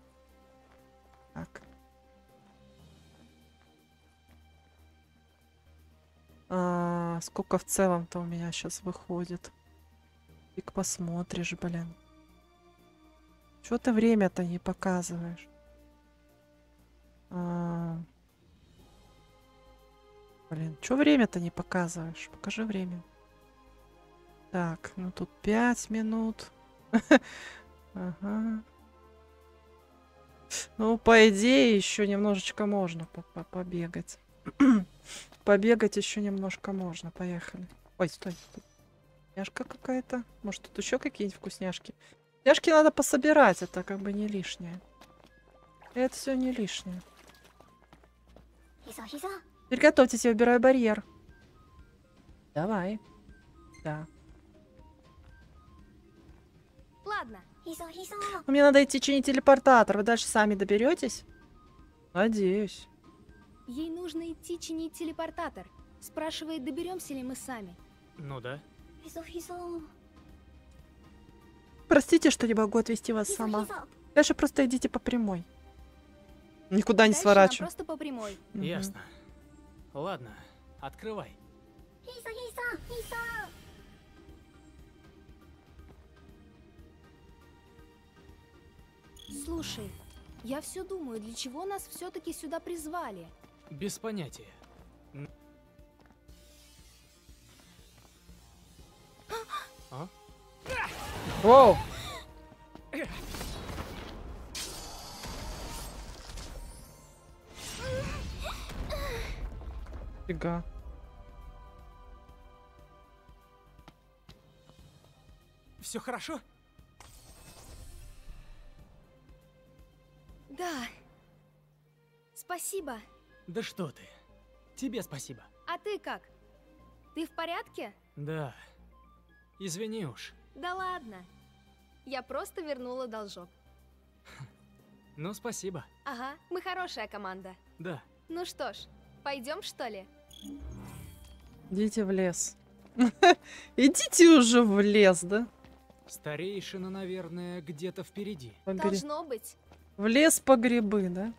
Так. А, сколько в целом-то у меня сейчас выходит? Фиг посмотришь, блин. Чего ты время-то не показываешь? А... Блин, чего время-то не показываешь? Покажи время. Так, ну тут пять минут. Ага. Ну, по идее, еще немножечко можно побегать. Побегать еще немножко можно. Поехали. Ой, стой. Вкусняшка какая-то. Может, тут еще какие-нибудь вкусняшки? Вкусняшки надо пособирать. Это как бы не лишнее. Это все не лишнее. Теперь готовьтесь, я убираю барьер. Давай. Да. Ладно. Но мне надо идти чинить телепортатор. Вы дальше сами доберетесь? Надеюсь. Ей нужно идти чинить телепортатор. Спрашивает, доберемся ли мы сами. Ну да. Простите, что не могу отвезти вас сама. Дальше просто идите по прямой. Никуда не Дальше нам сворачивай. просто по прямой. Мгм. Ясно. Ладно, открывай. Слушай, я все думаю, для чего нас все-таки сюда призвали? Без понятия. Н- А? Воу! Фига. Все хорошо? Да. Спасибо. Да что ты. Тебе спасибо. А ты как? Ты в порядке? Да. Извини уж. Да ладно. Я просто вернула должок. Ну, спасибо. Ага, мы хорошая команда. Да. Ну что ж, пойдем что ли? Идите в лес. Идите уже в лес, да? Старейшина, наверное, где-то впереди. По гри- Должно быть. В лес по грибы, да?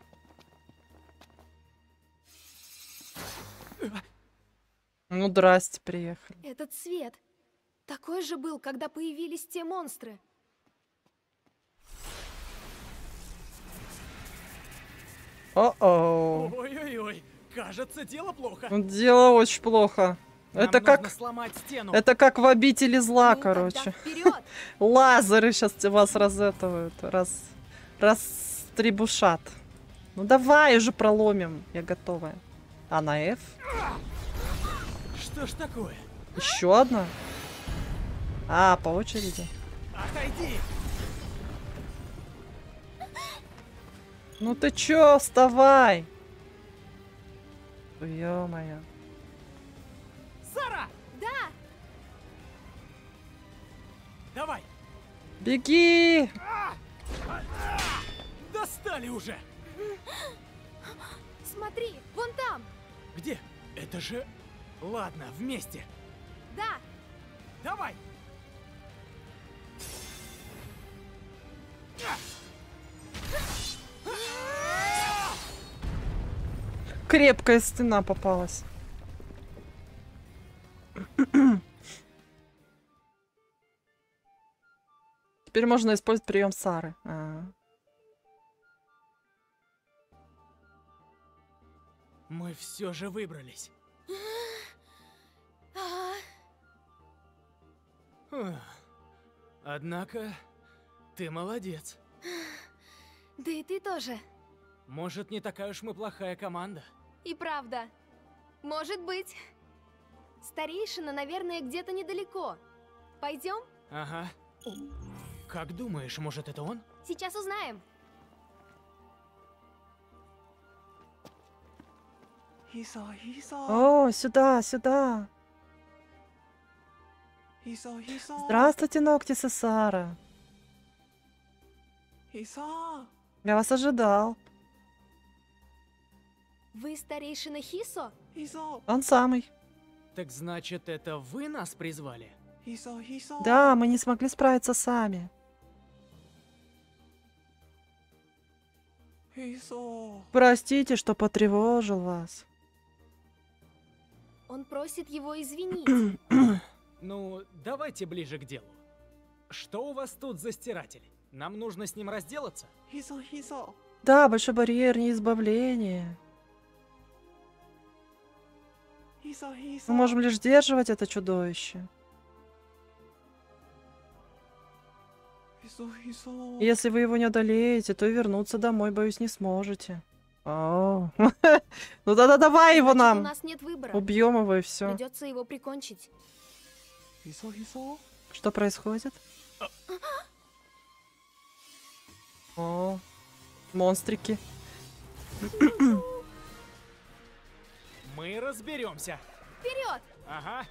Ну, здрасте, приехали. Этот свет. Такой же был, когда появились те монстры. О-о. Ой-ой-ой, кажется, дело плохо. Ну, дело очень плохо. Нам Это нужно как... сломать стену. Это как в обители зла, Ну, короче. тогда вперед! Лазеры сейчас вас разэтывают. Раз... Растребушат. Ну давай уже проломим. Я готовая. А на F? Что ж такое? Еще одна? А, по очереди. Отойди! Ну ты чё, вставай! Ё-моё. Сара! Да! Давай! Беги! Достали уже! Смотри, вон там! Где? Это же... Ладно, вместе. Да! Давай! Крепкая стена попалась. Теперь можно использовать прием Сары. А. Мы все же выбрались. Ага. Ух. Однако, ты молодец. Да и ты тоже. Может, не такая уж мы плохая команда. И правда. Может быть. Старейшина, наверное, где-то недалеко. Пойдем? Ага. Как думаешь, может, это он? Сейчас узнаем. О, сюда, сюда. Здравствуйте, Ноктис и Сара. Я вас ожидал. Вы старейшина Хисо? Он самый. Так значит, это вы нас призвали? Да, мы не смогли справиться сами. Простите, что потревожил вас. Он просит его извинить. Ну, давайте ближе к делу. Что у вас тут за стиратель? Нам нужно с ним разделаться? Да, большой барьер, не избавление. Мы можем лишь сдерживать это чудовище. Если вы его не одолеете, то и вернуться домой, боюсь, не сможете. О. Ну да-да, давай его Значит, у нам. нас нет выбора. Убьем его и все. Придется его прикончить. Что происходит? О, монстрики. Мы разберемся. Вперед! Ага.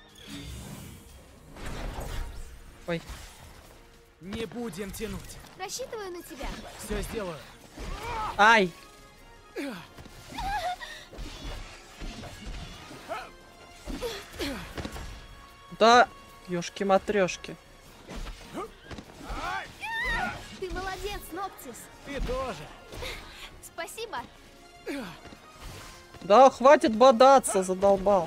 Ой. Не будем тянуть. Рассчитываю на тебя. Все сделаю. Ай! Да, ёшки-матрёшки. Ты молодец, Ноктис. Ты тоже. Спасибо. Да, хватит бодаться, задолбал.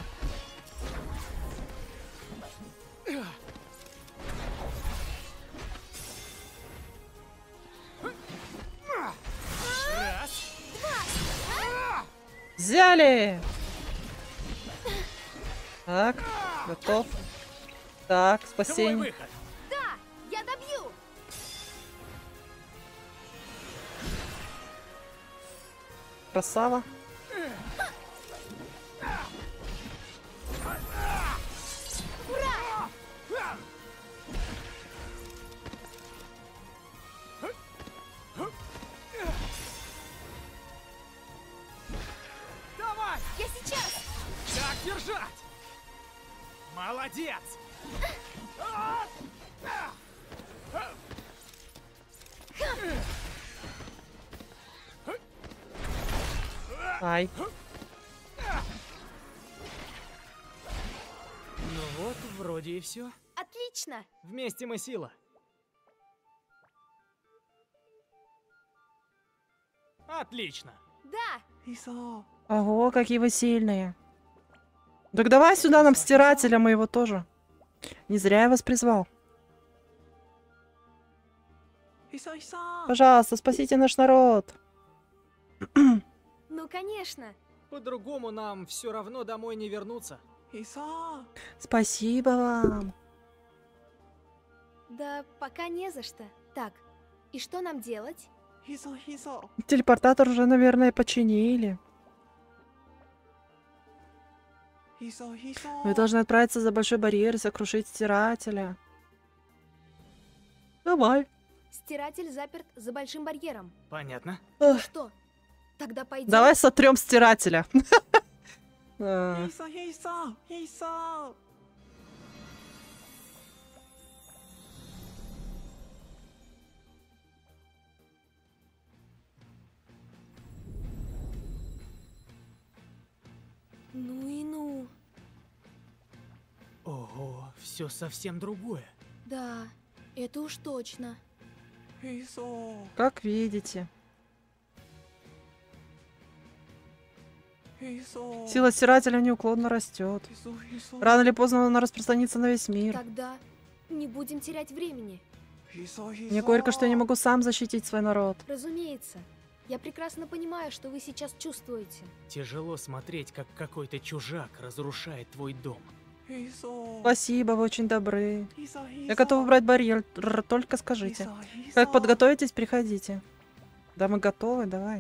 Раз. Взяли! Так, готов. Так, Твой спасение. выход. Да, я добью. Красава. Давай. Я сейчас. Так держать. Молодец. Ай. Ну вот, вроде и все. Отлично. Вместе мы сила. Отлично. Да. Ого, какие вы сильные. Так давай сюда нам стирателя, мы его тоже. Не зря я вас призвал. Пожалуйста, спасите наш народ. Ну, конечно. По-другому нам все равно домой не вернуться. Спасибо вам. Да пока не за что. Так, и что нам делать? Телепортатор уже, наверное, починили. Вы должны отправиться за большой барьер и сокрушить стирателя. Давай. Стиратель заперт за большим барьером. Понятно. Эх, Что? Тогда пойдем. давай сотрем стирателя. А, Ну и ну. Ого, все совсем другое. Да, это уж точно. Как видите. Сила стирателя неуклонно растет. Рано или поздно она распространится на весь мир. Тогда не будем терять времени. Мне горько, что я не могу сам защитить свой народ. Разумеется. Я прекрасно понимаю, что вы сейчас чувствуете. Тяжело смотреть, как какой-то чужак разрушает твой дом. Спасибо, вы очень добры. Я готов убрать барьер, р- только скажите. Как подготовитесь, приходите. Да, мы готовы, давай.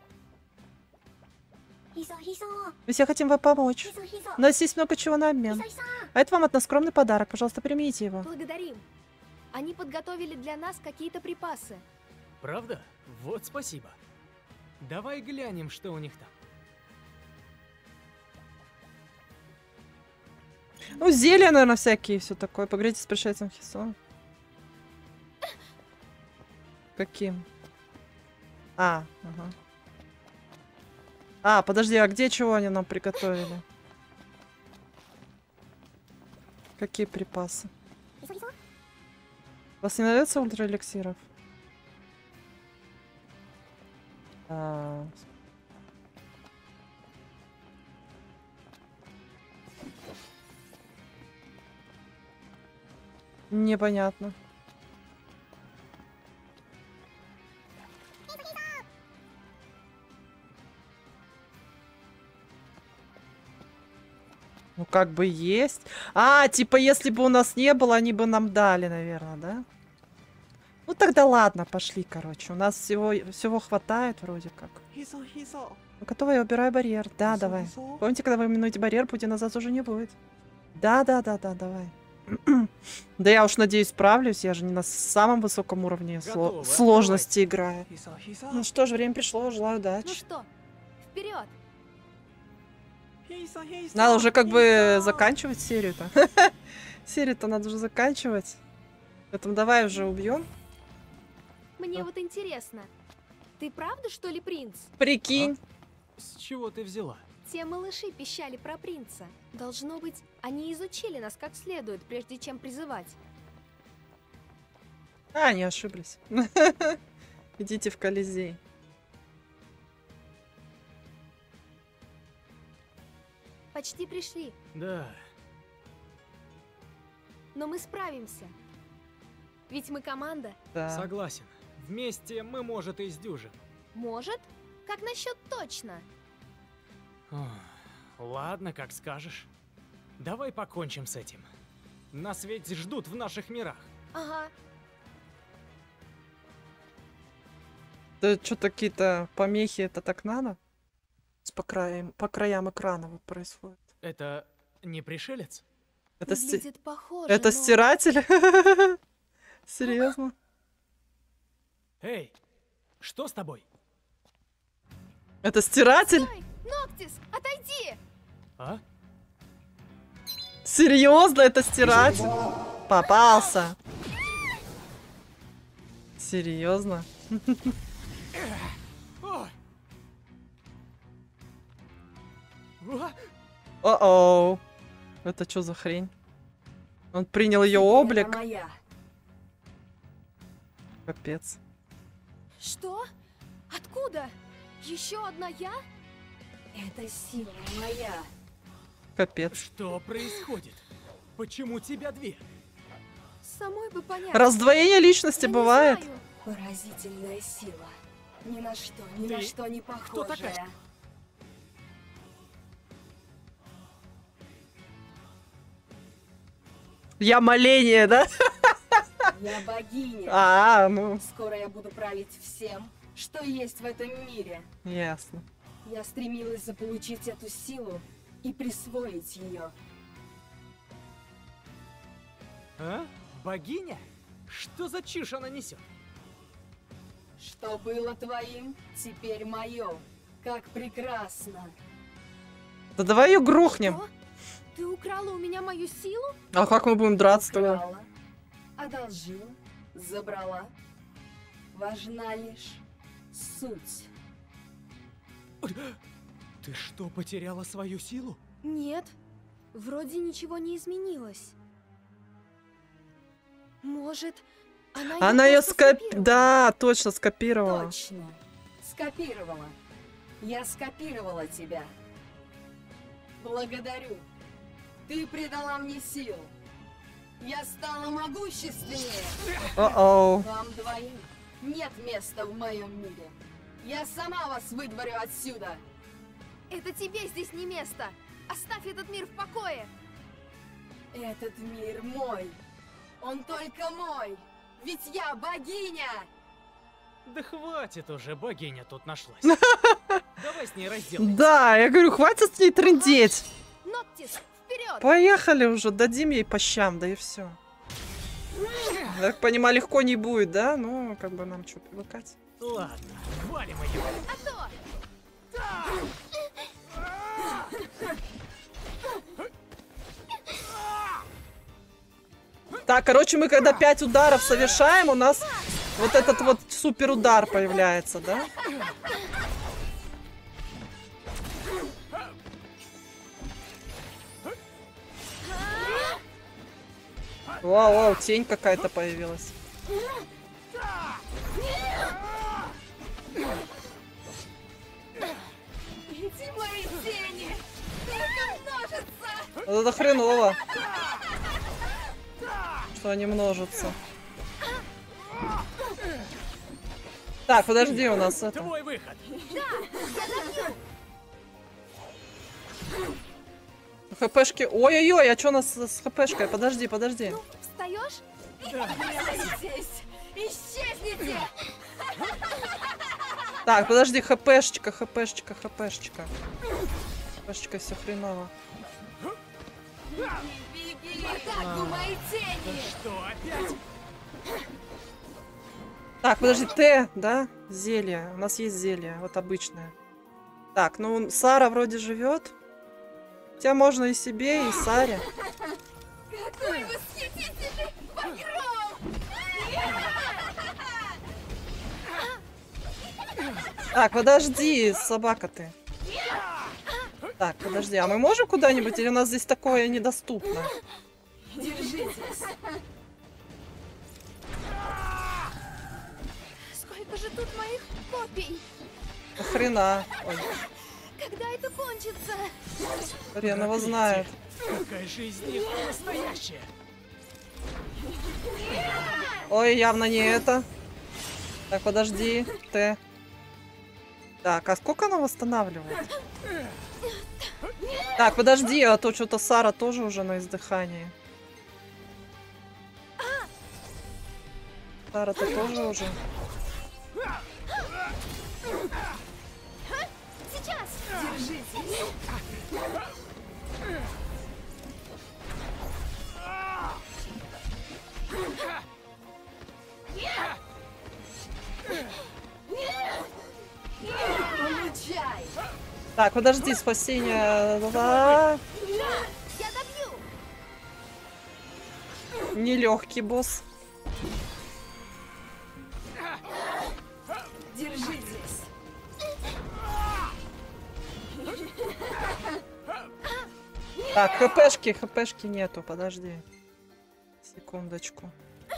Мы все хотим вам помочь. У нас есть много чего на обмен. А это вам от нас скромный подарок. Пожалуйста, примите его. Благодарим. Они подготовили для нас какие-то припасы. Правда? Вот спасибо. Давай глянем, что у них там. Ну, зелья, наверное, всякие, все такое. Погрейтесь с пришельцем Хисо. Каким? А, ага. А, подожди, а где чего они нам приготовили? Какие припасы? У вас не найдется ультраэликсиров? А. Непонятно. Ну, как бы есть. А, типа, если бы у нас не было, они бы нам дали, наверное, да? Ну, тогда ладно, пошли, короче. У нас всего, всего хватает вроде как. Ну, готово, я убираю барьер. Да, давай. Помните, когда вы минуете барьер, пути назад уже не будет. Да, да, да, да, давай. Да я уж надеюсь справлюсь, я же не на самом высоком уровне сло Готово. сложности играю. Ну что ж, время пришло, желаю Ну удачи. что, вперед! Надо уже как бы заканчивать серию-то. Серию-то надо уже заканчивать. Поэтому давай уже убьем. Мне вот интересно, ты правда, что ли, принц? Прикинь. С чего ты взяла? Те малыши пищали про принца. Должно быть, они изучили нас как следует, прежде чем призывать. А, не ошиблись. Идите в Колизей. Почти пришли, Да. но мы справимся. Ведь мы команда. Да. Согласен. Вместе мы, может, и сдюжим. Может? Как насчет точно? Ох, ладно, как скажешь. Давай покончим с этим. Нас ведь ждут в наших мирах. Ага. Да что-то какие-то помехи, это так надо? С по краям, по краям экрана вот происходит. Это не пришелец? Это, сти- Выглядит похоже, это но- стиратель? Серьезно? Эй, что с тобой? Это стиратель? Стой! Ноктис, отойди! А? Серьезно, это стиратель? Попался. Серьезно? Ой. А? О-оу. Это что за хрень? Он принял ее облик. Моя. Капец. Что? Откуда? Еще одна я? Это сила моя. Капец. Что происходит? Почему тебя две? Самой бы понять. Раздвоение личности Я не бывает. знаю. Поразительная сила. Ни на что, ни на Ты что не кто такая? похожая. Я моление, да? Я богиня. А, ну, Скоро я буду править всем, что есть в этом мире. ясно. Я стремилась заполучить эту силу и присвоить ее. А? Богиня? Что за чушь она несет? Что было твоим, теперь мое. Как прекрасно. Да давай ее грохнем. Что? Ты украла у меня мою силу? А как мы будем драться тогда? Украла, одолжила, забрала. Важна лишь суть. Ты что, потеряла свою силу? Нет. Вроде ничего не изменилось. Может, она, Она ее просто скоп... скопировала? Да, точно скопировала. Точно. Скопировала. Я скопировала тебя. Благодарю. Ты придала мне сил. Я стала могущественнее. О-оу. Вам двоим нет места в моем мире. Я сама вас выдворю отсюда. Это тебе здесь не место. Оставь этот мир в покое. Этот мир мой. Он только мой. Ведь я богиня. Да хватит уже, богиня тут нашлась. Давай с ней разделаемся. Да, я говорю, хватит с ней трындеть. Ноктис, вперед! Поехали уже, дадим ей по щам, да и все. Я так понимаю, легко не будет, да? Ну, как бы нам что, привыкать? Ладно, валим ее. А то! Так, короче, мы когда пять ударов совершаем, у нас вот этот вот супер удар появляется, да? Вау, вау, тень какая-то появилась. Эти мои тени. Только множатся. Вот это хреново. Что что они множатся. Так, подожди, у нас это... Твой выход. ХПшки... Ой-ой-ой, а что у нас с ХПшкой? Подожди, подожди. Ну, встаешь? Здесь! Исчезните! Так, подожди, ХПшечка, ХПшечка, ХПшечка. ХПшечка, все хреново. Беги! Атаку моей тени! Что опять? Так, подожди, Т, да? Зелье. У нас есть зелье, вот обычное. Так, ну Сара вроде живет. Хотя можно и себе, и Саре. Какой восхитительный покров! Так, подожди, собака ты. Так, подожди, а мы можем куда-нибудь, или у нас здесь такое недоступно? Держитесь! Сколько же тут моих копий? Хрена. Ой, Когда это кончится? хрен его знает. Какая же из них настоящая? Ой, явно не это. Так, подожди, Т. Так, а сколько она восстанавливает? Так, подожди, а то что-то Сара тоже уже на издыхании. Сара-то тоже уже. Сейчас! Держитесь! Получай! Так, подожди, спасение. Да. Я добью! Нелегкий босс. Держитесь! Так, хпшки, хпшки нету, подожди. Секундочку.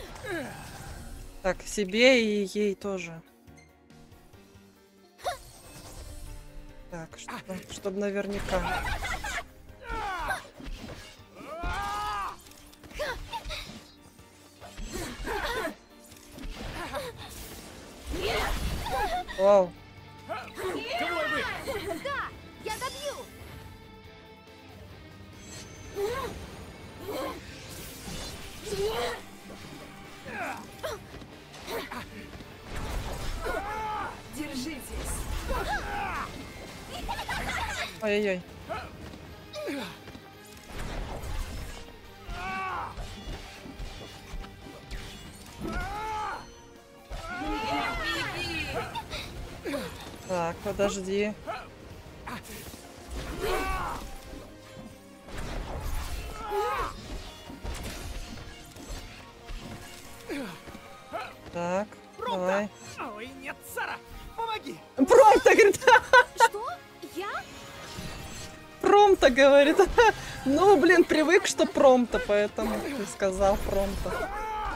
Так, себе и ей тоже. Так, чтобы, чтобы наверняка. Вау. Твой выход. Да! Я добью! Держитесь! Ой-ой-ой. Так, подожди. Так, давай. Ой, нет, Сара, помоги. Промта, говорит. Что? Я? Промта, говорит. Ну, блин, привык, что промта, поэтому ты сказал промта.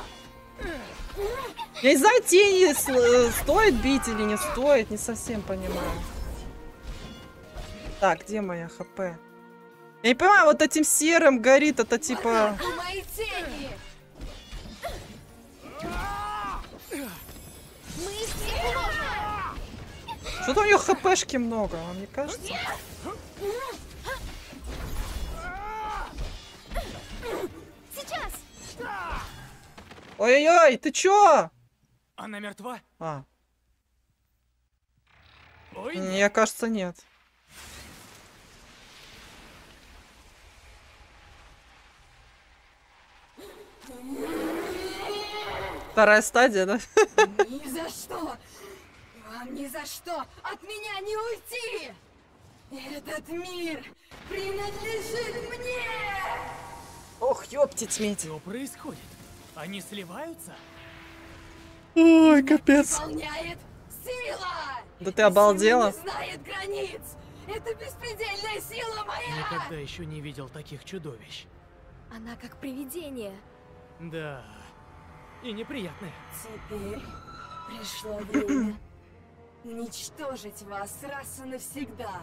Я не знаю, тени стоит бить или не стоит, не совсем понимаю. Так, где моя хп? Я не понимаю, вот этим серым горит, это типа... Атаку моей тени! Мы всех можем! Что-то у нее хпшки много, вам не кажется? Сейчас! Ой-ой-ой, ты чё? Она мертва? А, Ой, мне кажется, нет. Вторая стадия, да? Ни за что! Вам ни за что от меня не уйти! Этот мир принадлежит мне! Ох, ёптить медь. что происходит? Они сливаются? Ой, капец. Выполняет сила! Да ты обалдела? Сила не знает границ! Это беспредельная сила моя! Никогда еще не видел таких чудовищ. Она как привидение. Да. И неприятные. Теперь пришло время уничтожить вас раз и навсегда.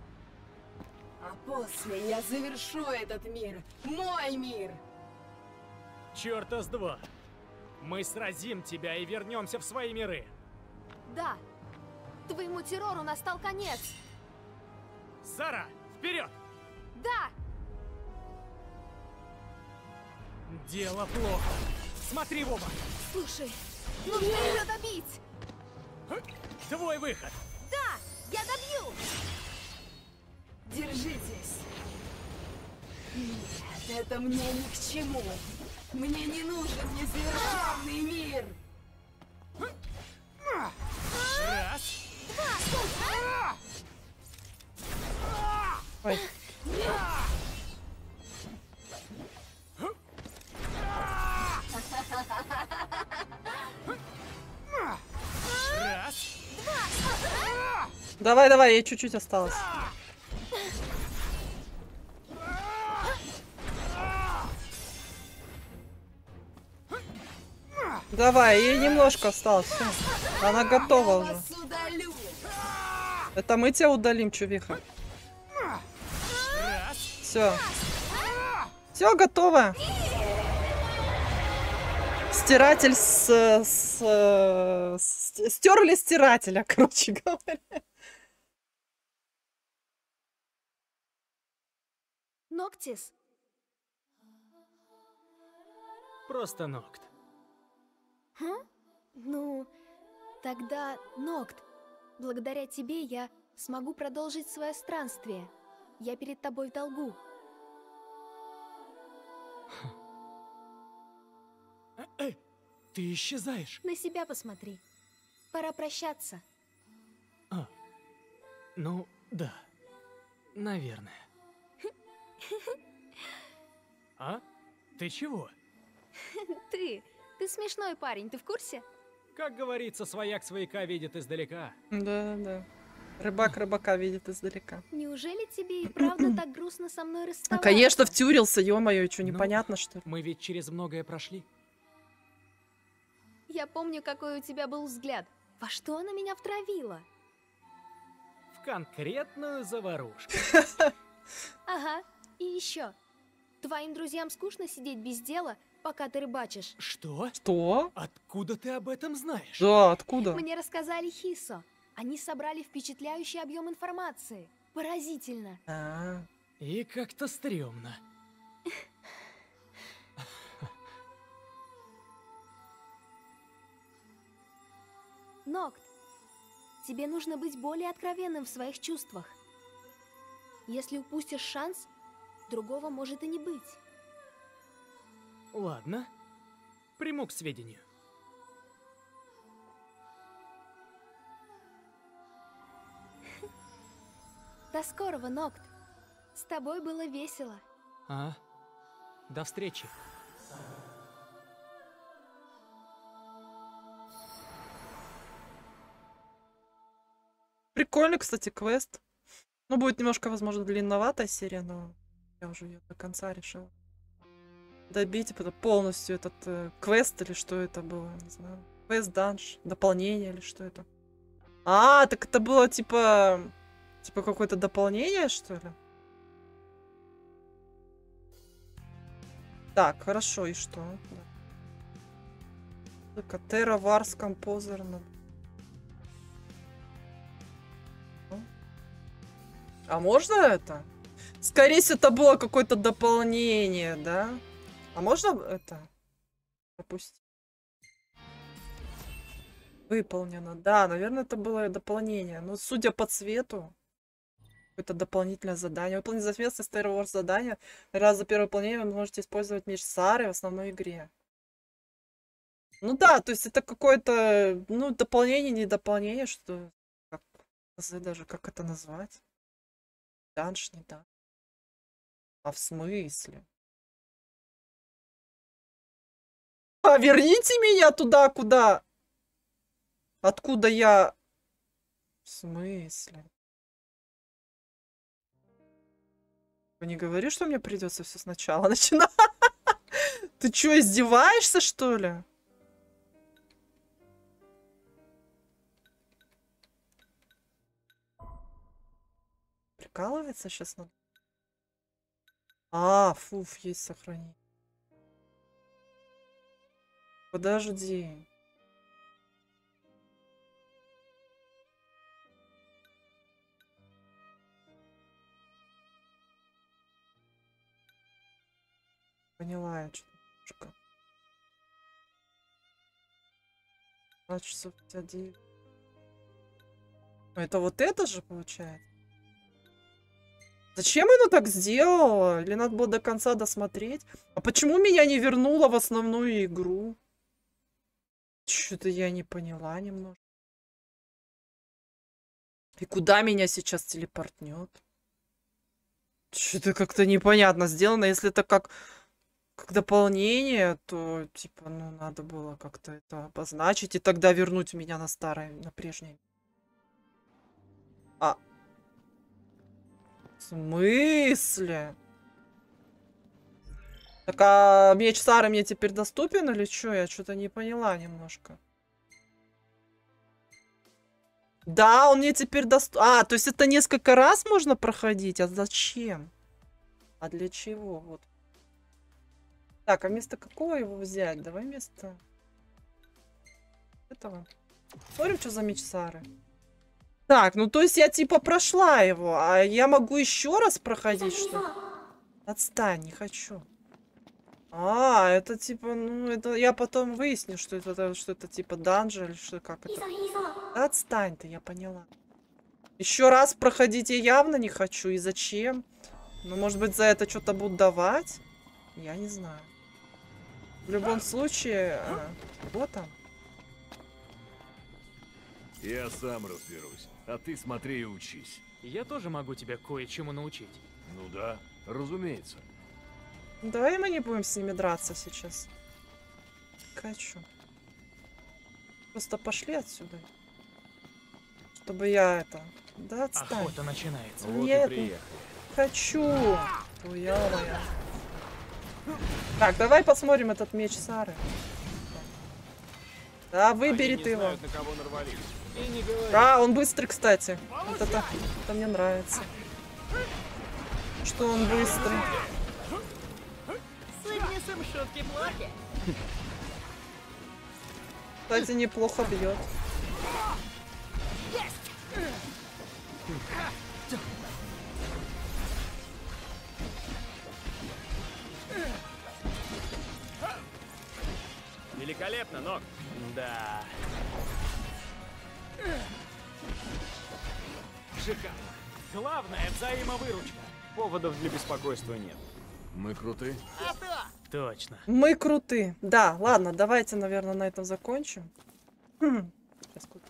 А после я завершу этот мир, мой мир. Чёрта с два. Мы сразим тебя и вернемся в свои миры. Да. Твоему террору настал конец. Сара, вперед! Да! Дело плохо. Смотри в оба. Слушай, нужно ее добить. Твой выход. Да, я добью. Держитесь. Нет, это мне ни к чему. Мне не нужен незавершенный мир. Раз. Ой. Раз. Давай, давай, ей чуть-чуть осталось. Давай, ей немножко осталось. Всё. Она готова Я уже. вас удалю. Это мы тебя удалим, чувиха. Раз. Все. Все, готово. Стиратель с, с, с- стерли стирателя, короче говоря. Ноктис, Просто Нокт. ну, тогда, Нокт, благодаря тебе я смогу продолжить свое странствие. Я перед тобой в долгу. Эй, ты исчезаешь. На себя посмотри. Пора прощаться. А, ну, да. Наверное. А? Ты чего? Ты, ты смешной парень, ты в курсе? Как говорится, свояк свояка видит издалека. Да, да. Рыбак рыбака видит издалека. Неужели тебе и правда так грустно со мной А, расставаться? конечно, втюрился, ё-моё, что, Ну, непонятно, что ли? Мы ведь через многое прошли. Я помню, какой у тебя был взгляд. Во что она меня втравила? В конкретную заварушку. Ага, и еще. Твоим друзьям скучно сидеть без дела, пока ты рыбачишь. Что? Что? Откуда ты об этом знаешь? Да, откуда? Мне рассказали Хисо. Они собрали впечатляющий объем информации. Поразительно. А, И как-то стрёмно. Нокт, тебе нужно быть более откровенным в своих чувствах. Если упустишь шанс, другого может и не быть. Ладно. Приму к сведению. До скорого, Нокт. С тобой было весело. А? До встречи. прикольный, кстати, квест. Ну, будет немножко, возможно, длинноватая серия, но я уже ее до конца решила добить это полностью этот э, квест, или что это было, не знаю. Квест-данж, дополнение или что это. А, так это было типа... Типа какое-то дополнение, что ли? Так, хорошо, и что? Так, Terra Wars Composer. надо. А можно это? Скорее всего, это было какое-то дополнение, да? А можно это пропустить? Выполнено. Да, наверное, это было дополнение. Но судя по цвету, какое-то дополнительное задание. Выполнить соответствие Star Wars задания. Раз за первое выполнение вы можете использовать меч Сары в основной игре. Ну да, то есть это какое-то, ну, дополнение, не дополнение, что... Как, даже как это назвать? Данж, не да. А в смысле? А, верните меня туда, куда... Откуда я... В смысле? Не говори, что мне придется все сначала начинать. Ты что, издеваешься, что ли? Прикалывается сейчас надо? А, фуф, есть сохранить. Подожди. Поняла я что-то. двадцать часов пятьдесят девять. Это вот это же получается? Зачем оно так сделало? Или надо было до конца досмотреть? А почему меня не вернуло в основную игру? Что-то я не поняла немного. И куда меня сейчас телепортнет? Что-то как-то непонятно сделано. Если это как, как дополнение, то типа, ну, надо было как-то это обозначить и тогда вернуть меня на старое, на прежнее. А. В смысле? Так, а меч Сары мне теперь доступен или что? Я что-то не поняла немножко. Да, он мне теперь доступен. А, то есть это несколько раз можно проходить? А зачем? А для чего? Вот. Так, а вместо какого его взять? Давай вместо этого. Смотрим, что за меч Сары. Так, ну то есть я типа прошла его, а я могу еще раз проходить, что? Отстань, не хочу. А, это типа, ну, это я потом выясню, что это, что это типа данжа или что, как это. Да отстань ты, я поняла. Еще раз проходить я явно не хочу. И зачем? Ну, может быть, за это что-то будут давать? Я не знаю. В любом случае, а, вот там. Я сам разберусь, а ты смотри и учись. Я тоже могу тебя кое-чему научить. Ну да, разумеется. Давай мы не будем с ними драться сейчас. Хочу. Просто пошли отсюда. Чтобы я это... Да отстань. Охота начинается. Вот Я и это приехали. хочу. Твоя моя. Так, давай посмотрим этот меч Сары. Да, выбери Они ты не его. знают, на кого нарвались. И не говори. А, он быстрый, кстати. Вот это, это мне нравится. Что он быстрый. Кстати, неплохо бьет. Великолепно, Нок. Да. Шикарно. Главное взаимовыручка. Поводов для беспокойства нет. Мы круты. Точно. Мы круты. Да, ладно, давайте, наверное, на этом закончим. Хм. Сейчас куда.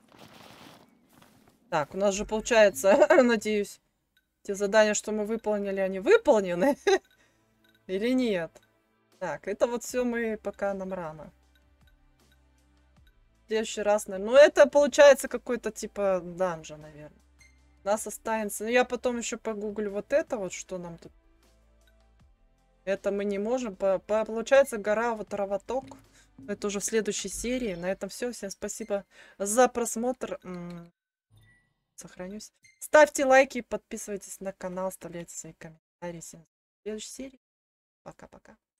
Так, у нас же получается, надеюсь, те задания, что мы выполнили, они выполнены? Или нет? Так, это вот все мы пока нам рано. В следующий раз, наверное. Ну, это получается какой-то типа данжа, наверное. У нас останется... Ну, я потом еще погуглю вот это вот, что нам тут. Это мы не можем. По, по, получается, гора вот Раваток. Это уже в следующей серии. На этом все. Всем спасибо за просмотр. М-м. Сохранюсь. Ставьте лайки, подписывайтесь на канал, оставляйте свои комментарии. Всем в следующей серии. Пока-пока.